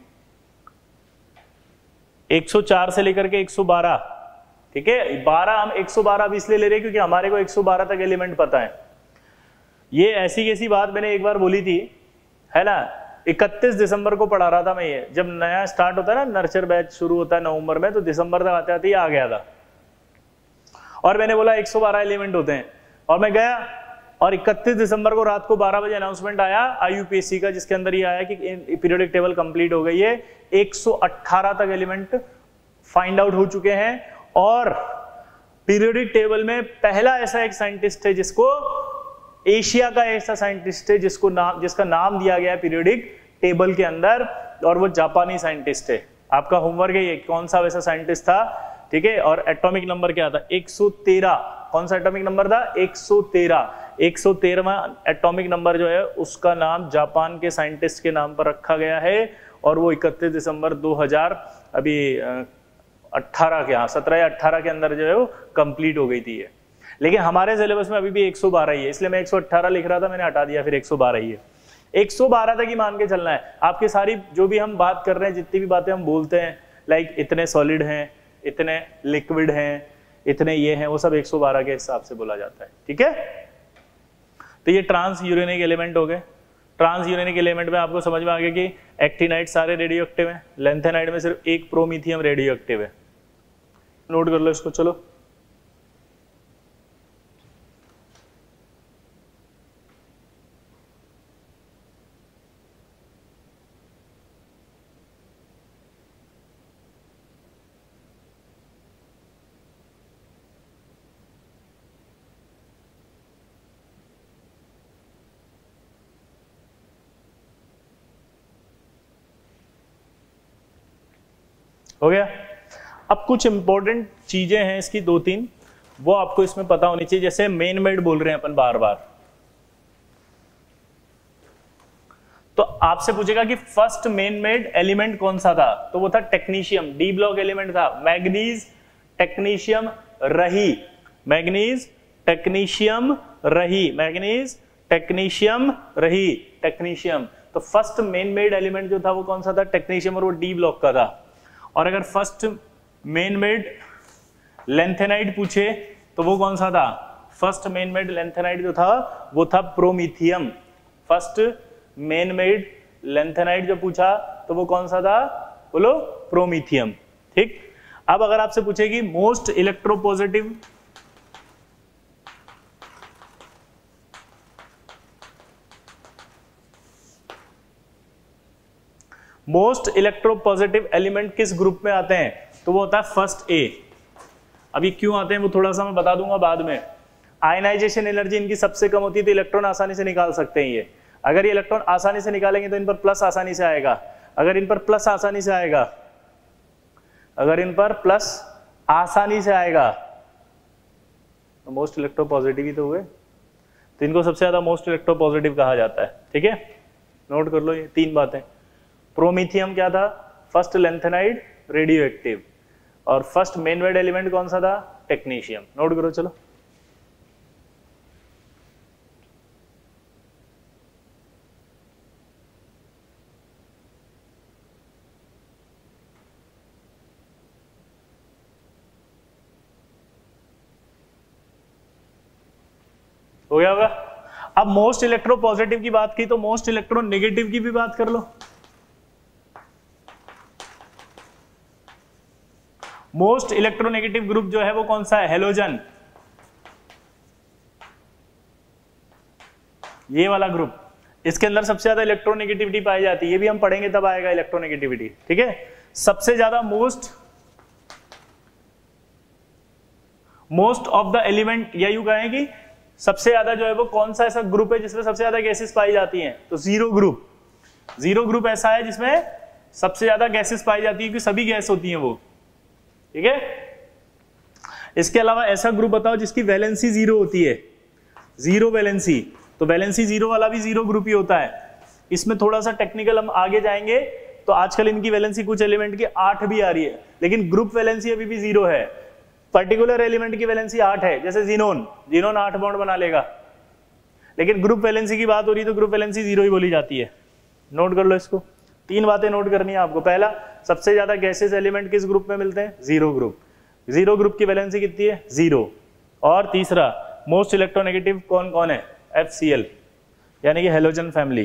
एक सौ चार से लेकर के एक सौ बारह, ठीक है। बारह हम एक सौ बारह भी इसलिए ले रहे हैं क्योंकि हमारे को एक सौ बारह तक एलिमेंट पता है। ये ऐसी कैसी बात मैंने एक बार बोली थी, है ना, इकतीस दिसंबर को पढ़ा रहा था मैं। ये जब नया स्टार्ट होता है ना, नर्चर बैच शुरू होता है नवंबर में, तो दिसंबर तक आते आते ये आ गया था, और मैंने बोला एक सौ बारह एलिमेंट होते हैं, और मैं गया और इकतीस दिसंबर को रात को बारह बजे अनाउंसमेंट आया आईयूपीएससी का, जिसके अंदर ये आया कि पीरियोडिक टेबल कंप्लीट हो गई है, एक सौ अठारह तक एलिमेंट फाइंड आउट हो चुके हैं, और पीरियोडिक टेबल में पहला ऐसा एक साइंटिस्ट है जिसको, एशिया का ऐसा साइंटिस्ट है जिसको नाम जिसका नाम दिया गया है पीरियोडिक टेबल के अंदर, और वो जापानी साइंटिस्ट है। आपका होमवर्क है ये, कौन सा वैसा साइंटिस्ट था, ठीक है। और एटॉमिक नंबर क्या था? एक सौ तेरह। कौन सा एटॉमिक नंबर था? एक सौ तेरह। एक सौ तेरहवां एटॉमिक नंबर जो है उसका नाम जापान के साइंटिस्ट के नाम पर रखा गया है, और वो इकतीस दिसंबर दो हज़ार अभी अठारह के, हाँ सत्रह या अठारह के अंदर जो है वो कंप्लीट हो गई थी ये। लेकिन हमारे सिलेबस में अभी भी एक सौ बारह ही है, इसलिए मैं एक सौ अठारह लिख रहा था, मैंने हटा दिया, फिर एक सौ बारह ही है। एक सौ बारह तक ही मान के चलना है। आपकी सारी जो भी हम बात कर रहे हैं, जितनी भी बातें हम बोलते हैं, लाइक इतने सॉलिड हैं, इतने लिक्विड हैं, इतने ये हैं, वो सब एक सौ बारह के हिसाब से बोला जाता है, ठीक है। तो ये ट्रांस यूरेनिक एलिमेंट हो गए। ट्रांस यूरेनिक एलिमेंट में आपको समझ में आ गया कि एक्टिनाइड सारे रेडियो एक्टिव है, लेंथेनाइड में सिर्फ एक प्रोमीथियम रेडियो एक्टिव है। नोट कर लो इसको, चलो। हो गया? अब कुछ इंपॉर्टेंट चीजें हैं इसकी, दो तीन, वो आपको इसमें पता होनी चाहिए। जैसे मेन मेड बोल रहे हैं अपन बार बार, तो आपसे पूछेगा कि फर्स्ट मेन मेड एलिमेंट कौन सा था, तो वो था टेक्नीशियम, डी ब्लॉक एलिमेंट था। मैग्नीज टेक्नीशियम रही, मैग्नीज टेक्नीशियम रही, मैग्नीज टेक्नीशियम रही, टेक्नीशियम। तो फर्स्ट मेन मेड एलिमेंट जो था वो कौन सा था? टेक्नीशियम, और वो डी ब्लॉक का था। और अगर फर्स्ट मेन मेड लेंथेनाइड पूछे तो वो कौन सा था? फर्स्ट मेन मेड लेंथेनाइड जो था वो था promethium. First man made lanthanide जो पूछा तो वो कौन सा था? बोलो, प्रोमीथियम। ठीक। अब अगर आपसे पूछेगी most electropositive most electropositive element किस ग्रुप में आते हैं, तो वो होता है फर्स्ट ए। अभी क्यों आते हैं वो थोड़ा सा मैं बता दूंगा बाद में। आयनाइजेशन एनर्जी इनकी सबसे कम होती है, तो इलेक्ट्रॉन आसानी से निकाल सकते हैं ये। अगर ये इलेक्ट्रॉन आसानी से निकालेंगे तो इन पर प्लस आसानी से आएगा। अगर इन पर प्लस आसानी से आएगा अगर इन पर प्लस आसानी से आएगा तो मोस्ट इलेक्ट्रोपॉजिटिव ही तो हुए, तो इनको सबसे ज्यादा मोस्ट इलेक्ट्रोपॉजिटिव कहा जाता है। ठीक है, नोट कर लो ये तीन बातें। प्रोमीथियम क्या था? First lanthanide radioactive. और फर्स्ट मेन मेड एलिमेंट कौन सा था? टेक्नीशियम। नोट करो चलो। हो गया होगा। अब मोस्ट इलेक्ट्रो पॉजिटिव की बात की तो मोस्ट इलेक्ट्रो नेगेटिव की भी बात कर लो। मोस्ट इलेक्ट्रोनेगेटिव ग्रुप जो है वो कौन सा है? हेलोजन, ये वाला ग्रुप। इसके अंदर सबसे ज्यादा इलेक्ट्रोनेगेटिविटी पाई जाती है, ये भी हम पढ़ेंगे तब आएगा इलेक्ट्रोनेगेटिविटी, ठीक है। सबसे ज्यादा most most of the element, या यूं कहें कि सबसे ज्यादा जो है वो कौन सा ऐसा ग्रुप है जिसमें सबसे ज्यादा गैसेस पाई जाती हैं? तो जीरो ग्रुप। जीरो ग्रुप ऐसा है जिसमें सबसे ज्यादा गैसेस पाई जाती है, क्योंकि सभी गैस होती हैं वो, ठीक है। इसके अलावा ऐसा ग्रुप बताओ जिसकी वैलेंसी जीरो होती है, जीरो वैलेंसी। तो वैलेंसी जीरो वाला भी जीरो ग्रुप ही होता है। इसमें थोड़ा सा टेक्निकल हम आगे जाएंगे, तो आजकल इनकी वैलेंसी कुछ एलिमेंट की आठ भी आ रही है, लेकिन ग्रुप वैलेंसी अभी भी जीरो है। पर्टिकुलर एलिमेंट की वैलेंसी आठ है, जैसे जीनोन, जीनोन आठ बॉन्ड बना लेगा, लेकिन ग्रुप वैलेंसी की बात हो रही है तो ग्रुप वैलेंसी जीरो ही बोली जाती है। नोट कर लो इसको, तीन बातें नोट करनी है आपको। पहला, सबसे ज्यादा गैसेस एलिमेंट किस ग्रुप में मिलते हैं? Zero group. जीरो ग्रुप की वैलेंसी कितनी है? जीरो। और तीसरा, मोस्ट इलेक्ट्रोनेगेटिव कौन कौन है? एफ सी एल, यानी कि हेलोजन फैमिली।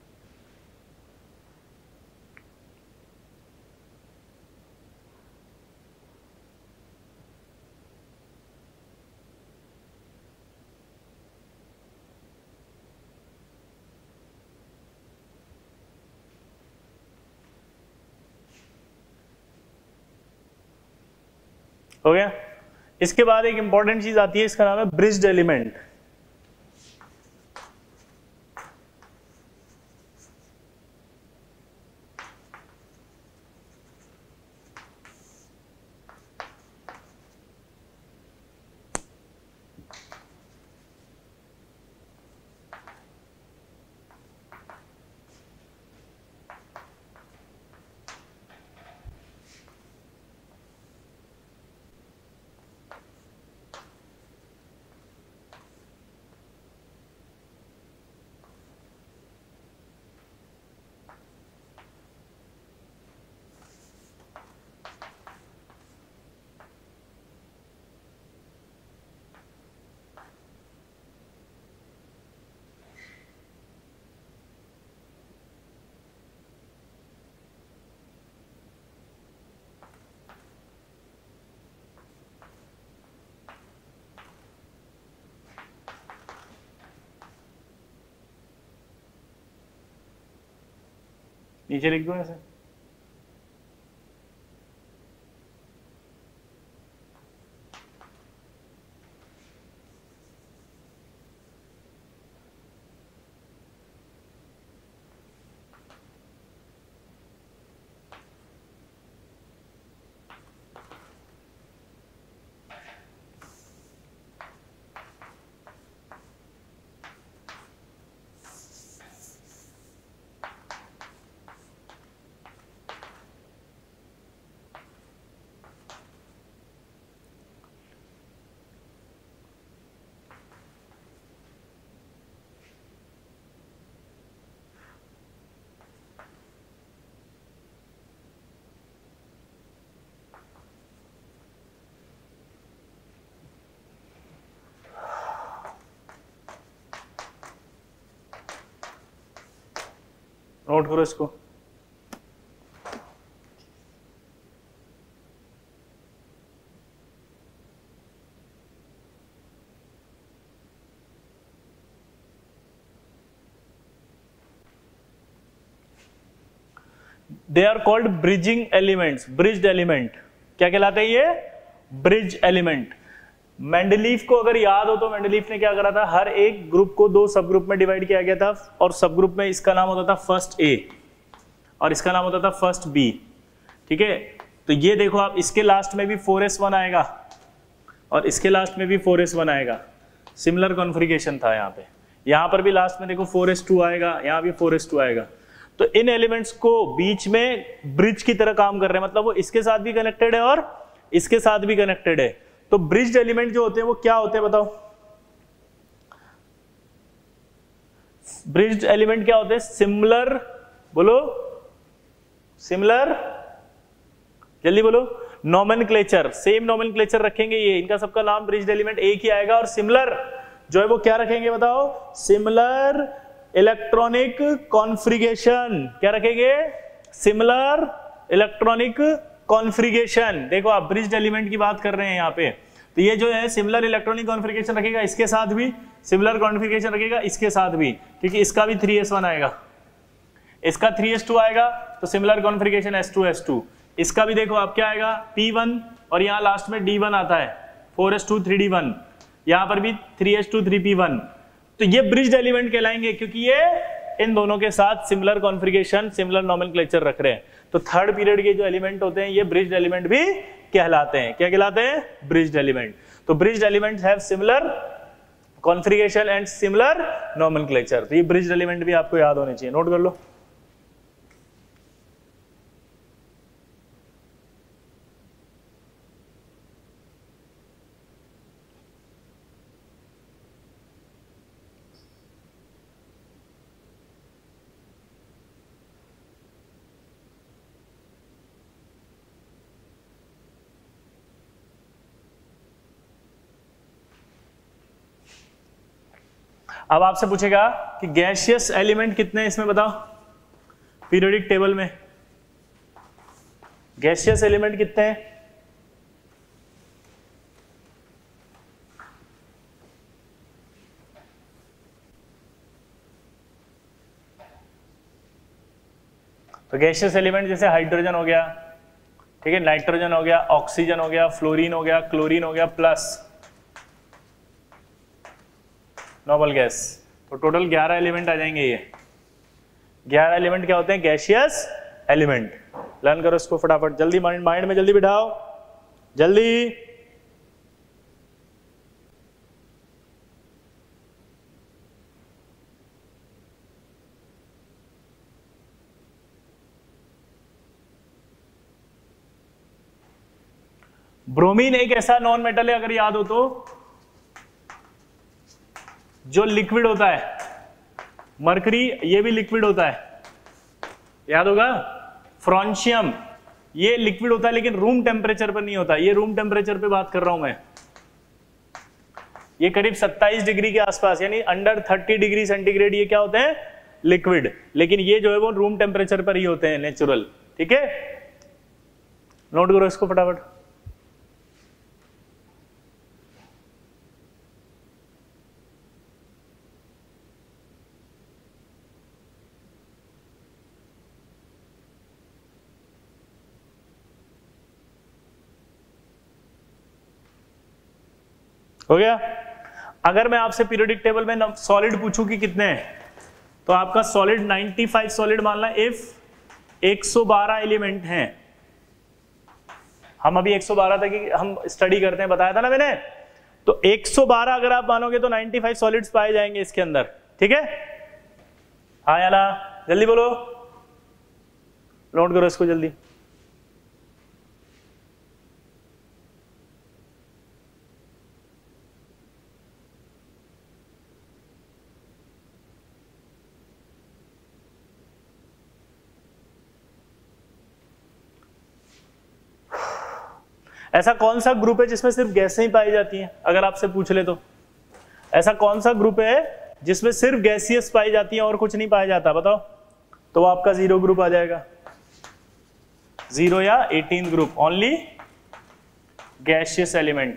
हो गया। इसके बाद एक इंपॉर्टेंट चीज आती है, इसका नाम है ब्रिज्ड एलिमेंट। नीचे लिख दो ऐसे। नोट करो इसको। They are called bridging elements. Bridged element क्या कहलाते हैं? ये ब्रिज एलिमेंट। मेंडलीफ को अगर याद हो तो मेंडलीफ ने क्या करा था, हर एक ग्रुप को दो सब ग्रुप में डिवाइड किया गया था, और सब ग्रुप में इसका नाम होता था फर्स्ट ए और इसका नाम होता था फर्स्ट बी, ठीक है। तो ये देखो आप, इसके लास्ट में भी फोर एस वन आएगा और इसके लास्ट में भी फोर एस वन आएगा। सिमिलर कॉन्फ़िगरेशन था यहाँ पे। यहाँ पर भी लास्ट में देखो फोर एस टू आएगा, यहाँ भी फोर एस टू आएगा। तो इन एलिमेंट्स को बीच में ब्रिज की तरह काम कर रहे हैं, मतलब वो इसके साथ भी कनेक्टेड है और इसके साथ भी कनेक्टेड है। तो ब्रिज्ड एलिमेंट जो होते हैं वो क्या होते हैं बताओ? ब्रिज्ड एलिमेंट क्या होते हैं? सिमिलर, बोलो सिमिलर, जल्दी बोलो। नोमेनक्लेचर, सेम नोमेनक्लेचर रखेंगे ये, इनका सबका नाम ब्रिज्ड एलिमेंट एक ही आएगा। और सिमिलर, जो है वो क्या रखेंगे बताओ, सिमिलर इलेक्ट्रॉनिक कॉन्फ़िगरेशन। क्या रखेंगे, सिमिलर इलेक्ट्रॉनिक कॉन्फ़िगरेशन। देखो आप ब्रिज्ड एलिमेंट की बात कर रहे हैं यहाँ पे, तो ये जो है सिमिलर इलेक्ट्रॉनिक कॉन्फ़िगरेशन रखेगा, इसके साथ भी सिमिलर कॉन्फ़िगरेशन रखेगा, इसके साथ भी, क्योंकि इसका भी थ्री एस वन आएगा, इसका थ्री एस टू आएगा, तो similar configuration s two S two. इसका भी देखो आप क्या आएगा, पी वन, और यहाँ लास्ट में डी वन आता है, four s two three d one, यहाँ पर भी three S two three p one. तो ये ब्रिज्ड एलिमेंट कहलाएंगे, क्योंकि ये इन दोनों के साथ सिमिलर कॉन्फ़िगरेशन, सिमिलर नोमेनक्लेचर रख रहे हैं। तो थर्ड पीरियड के जो एलिमेंट होते हैं ये ब्रिज्ड एलिमेंट भी कहलाते हैं। क्या कहलाते हैं, ब्रिज्ड एलिमेंट। तो bridged elements have similar configuration and similar nomenclature. तो ये ब्रिज्ड एलिमेंट भी आपको याद होने चाहिए, नोट कर लो। अब आपसे पूछेगा कि गैसियस एलिमेंट कितने हैं इसमें बताओ, पीरियोडिक टेबल में गैसियस एलिमेंट कितने हैं? तो गैसियस एलिमेंट जैसे हाइड्रोजन हो गया, ठीक है, नाइट्रोजन हो गया, ऑक्सीजन हो गया, फ्लोरीन हो गया, क्लोरीन हो गया, प्लस नोबल गैस। तो टोटल ग्यारह एलिमेंट आ जाएंगे। ये ग्यारह एलिमेंट क्या होते हैं, गैसियस एलिमेंट। लर्न करो इसको फटाफट, जल्दी माइंड माइंड में जल्दी बिठाओ, जल्दी। ब्रोमीन एक ऐसा नॉन मेटल है, अगर याद हो तो, जो लिक्विड होता है। मरकरी ये भी लिक्विड होता है, याद होगा। फ्रॉन्शियम ये लिक्विड होता है लेकिन रूम टेम्परेचर पर नहीं होता, ये रूम टेम्परेचर पे बात कर रहा हूं मैं। ये करीब सत्ताईस डिग्री के आसपास, यानी अंडर तीस डिग्री सेंटीग्रेड ये क्या होते हैं, लिक्विड। लेकिन ये जो है वो रूम टेम्परेचर पर ही होते हैं, नेचुरल। ठीक है, नोट करो इसको फटाफट। हो गया। अगर मैं आपसे पीरियोडिक टेबल में सॉलिड पूछूं कि कितने हैं, तो आपका सॉलिड पचानवे सॉलिड मानना, इफ एक सौ बारह एलिमेंट हैं। हम अभी एक सौ बारह तक हम स्टडी करते हैं, बताया था ना मैंने। तो एक सौ बारह अगर आप मानोगे तो पचानवे सॉलिड्स पाए जाएंगे इसके अंदर। ठीक है, हाँ या ना, जल्दी बोलो, नोट करो इसको जल्दी। ऐसा कौन सा ग्रुप है जिसमें सिर्फ गैसें ही पाई जाती हैं, अगर आपसे पूछ ले तो? ऐसा कौन सा ग्रुप है जिसमें सिर्फ गैसियस पाई जाती हैं और कुछ नहीं पाया जाता, बताओ? तो वो आपका जीरो ग्रुप आ जाएगा, जीरो या eighteen group, only gaseous element.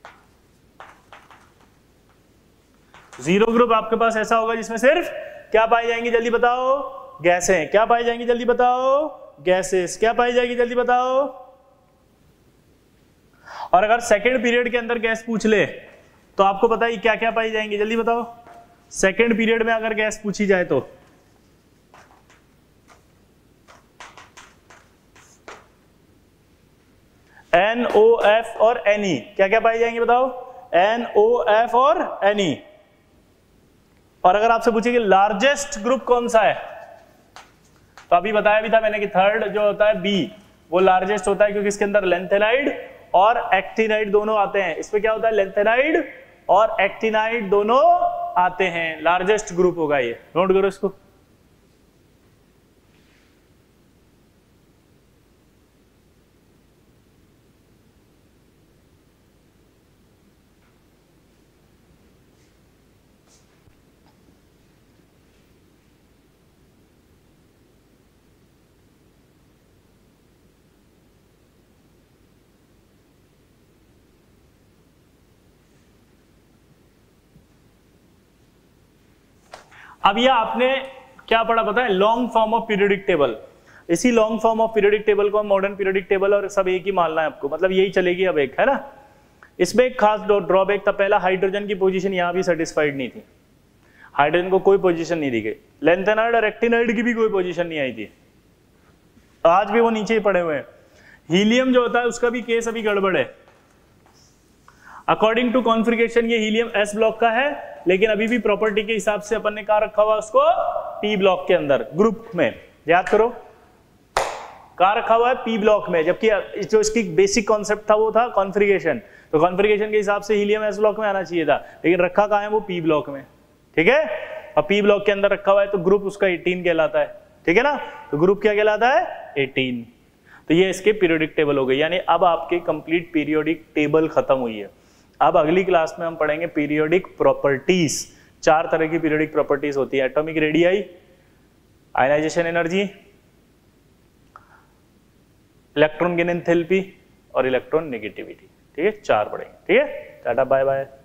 Zero group आपके पास ऐसा होगा जिसमें सिर्फ क्या पाई जाएंगी, जल्दी बताओ? गैसें। क्या पाई जाएंगी, जल्दी बताओ? गैसेस। क्या पाई जाएगी, जल्दी बताओ? और अगर सेकेंड पीरियड के अंदर गैस पूछ ले तो आपको पता है क्या क्या पाई जाएंगी, जल्दी बताओ? सेकेंड पीरियड में अगर गैस पूछी जाए तो एन ओ एफ और एन ई। क्या क्या पाई जाएंगी बताओ? एन ओ एफ और एन ई। और अगर आपसे पूछे कि लार्जेस्ट ग्रुप कौन सा है, तो अभी बताया भी था मैंने कि थर्ड जो होता है बी, वो लार्जेस्ट होता है, क्योंकि इसके अंदर लेंथेनाइड और एक्टिनाइड दोनों आते हैं। इसमें क्या होता है, लेंथेनाइड और एक्टिनाइड दोनों आते हैं, लार्जेस्ट ग्रुप होगा ये, नोट करो इसको। अब ये आपने क्या पढ़ा पता है, long form of periodic table. इसी long form of periodic table को मॉडर्न पीरियोडिक टेबल और सब एक ही मानना है आपको, मतलब यही चलेगी अब एक, है ना। इसमें एक खास ड्रॉबैक था, पहला हाइड्रोजन की पोजीशन यहाँ भी सेटिस्फाइड नहीं थी, हाइड्रोजन को कोई पोजीशन नहीं दी गई, लैंथेनाइड और एक्टिनाइड की भी कोई पोजीशन नहीं आई थी, आज भी वो नीचे ही पड़े हुए हैं। हीलियम जो होता है उसका भी केस अभी गड़बड़ है, अकॉर्डिंग टू कॉन्फ़िगरेशन ये हीलियम एस ब्लॉक का है, लेकिन अभी भी प्रॉपर्टी के हिसाब से अपन ने कहा रखा हुआ उसको पी ब्लॉक के अंदर, ग्रुप में, याद करो कहा रखा हुआ है पी ब्लॉक में, जबकि जो इसकी बेसिक कॉन्सेप्ट था वो था कॉन्फ़िगरेशन, तो कॉन्फ़िगरेशन के हिसाब से हीलियम एस ब्लॉक में आना चाहिए था, लेकिन रखा कहाँ है वो पी ब्लॉक में, ठीक है। और पी ब्लॉक के अंदर रखा हुआ है तो ग्रुप उसका अठारह कहलाता है, ठीक है ना, तो ग्रुप क्या कहलाता है अठारह। तो ये इसके पीरियोडिक टेबल हो गई, यानी अब आपकी कंप्लीट पीरियोडिक टेबल खत्म हुई है। अब अगली क्लास में हम पढ़ेंगे पीरियोडिक प्रॉपर्टीज। चार तरह की पीरियोडिक प्रॉपर्टीज होती है, atomic radii, ionisation energy, electron gain enthalpy और इलेक्ट्रॉन नेगेटिविटी, ठीक है, चार पढ़ेंगे, ठीक है। टाटा बाय बाय।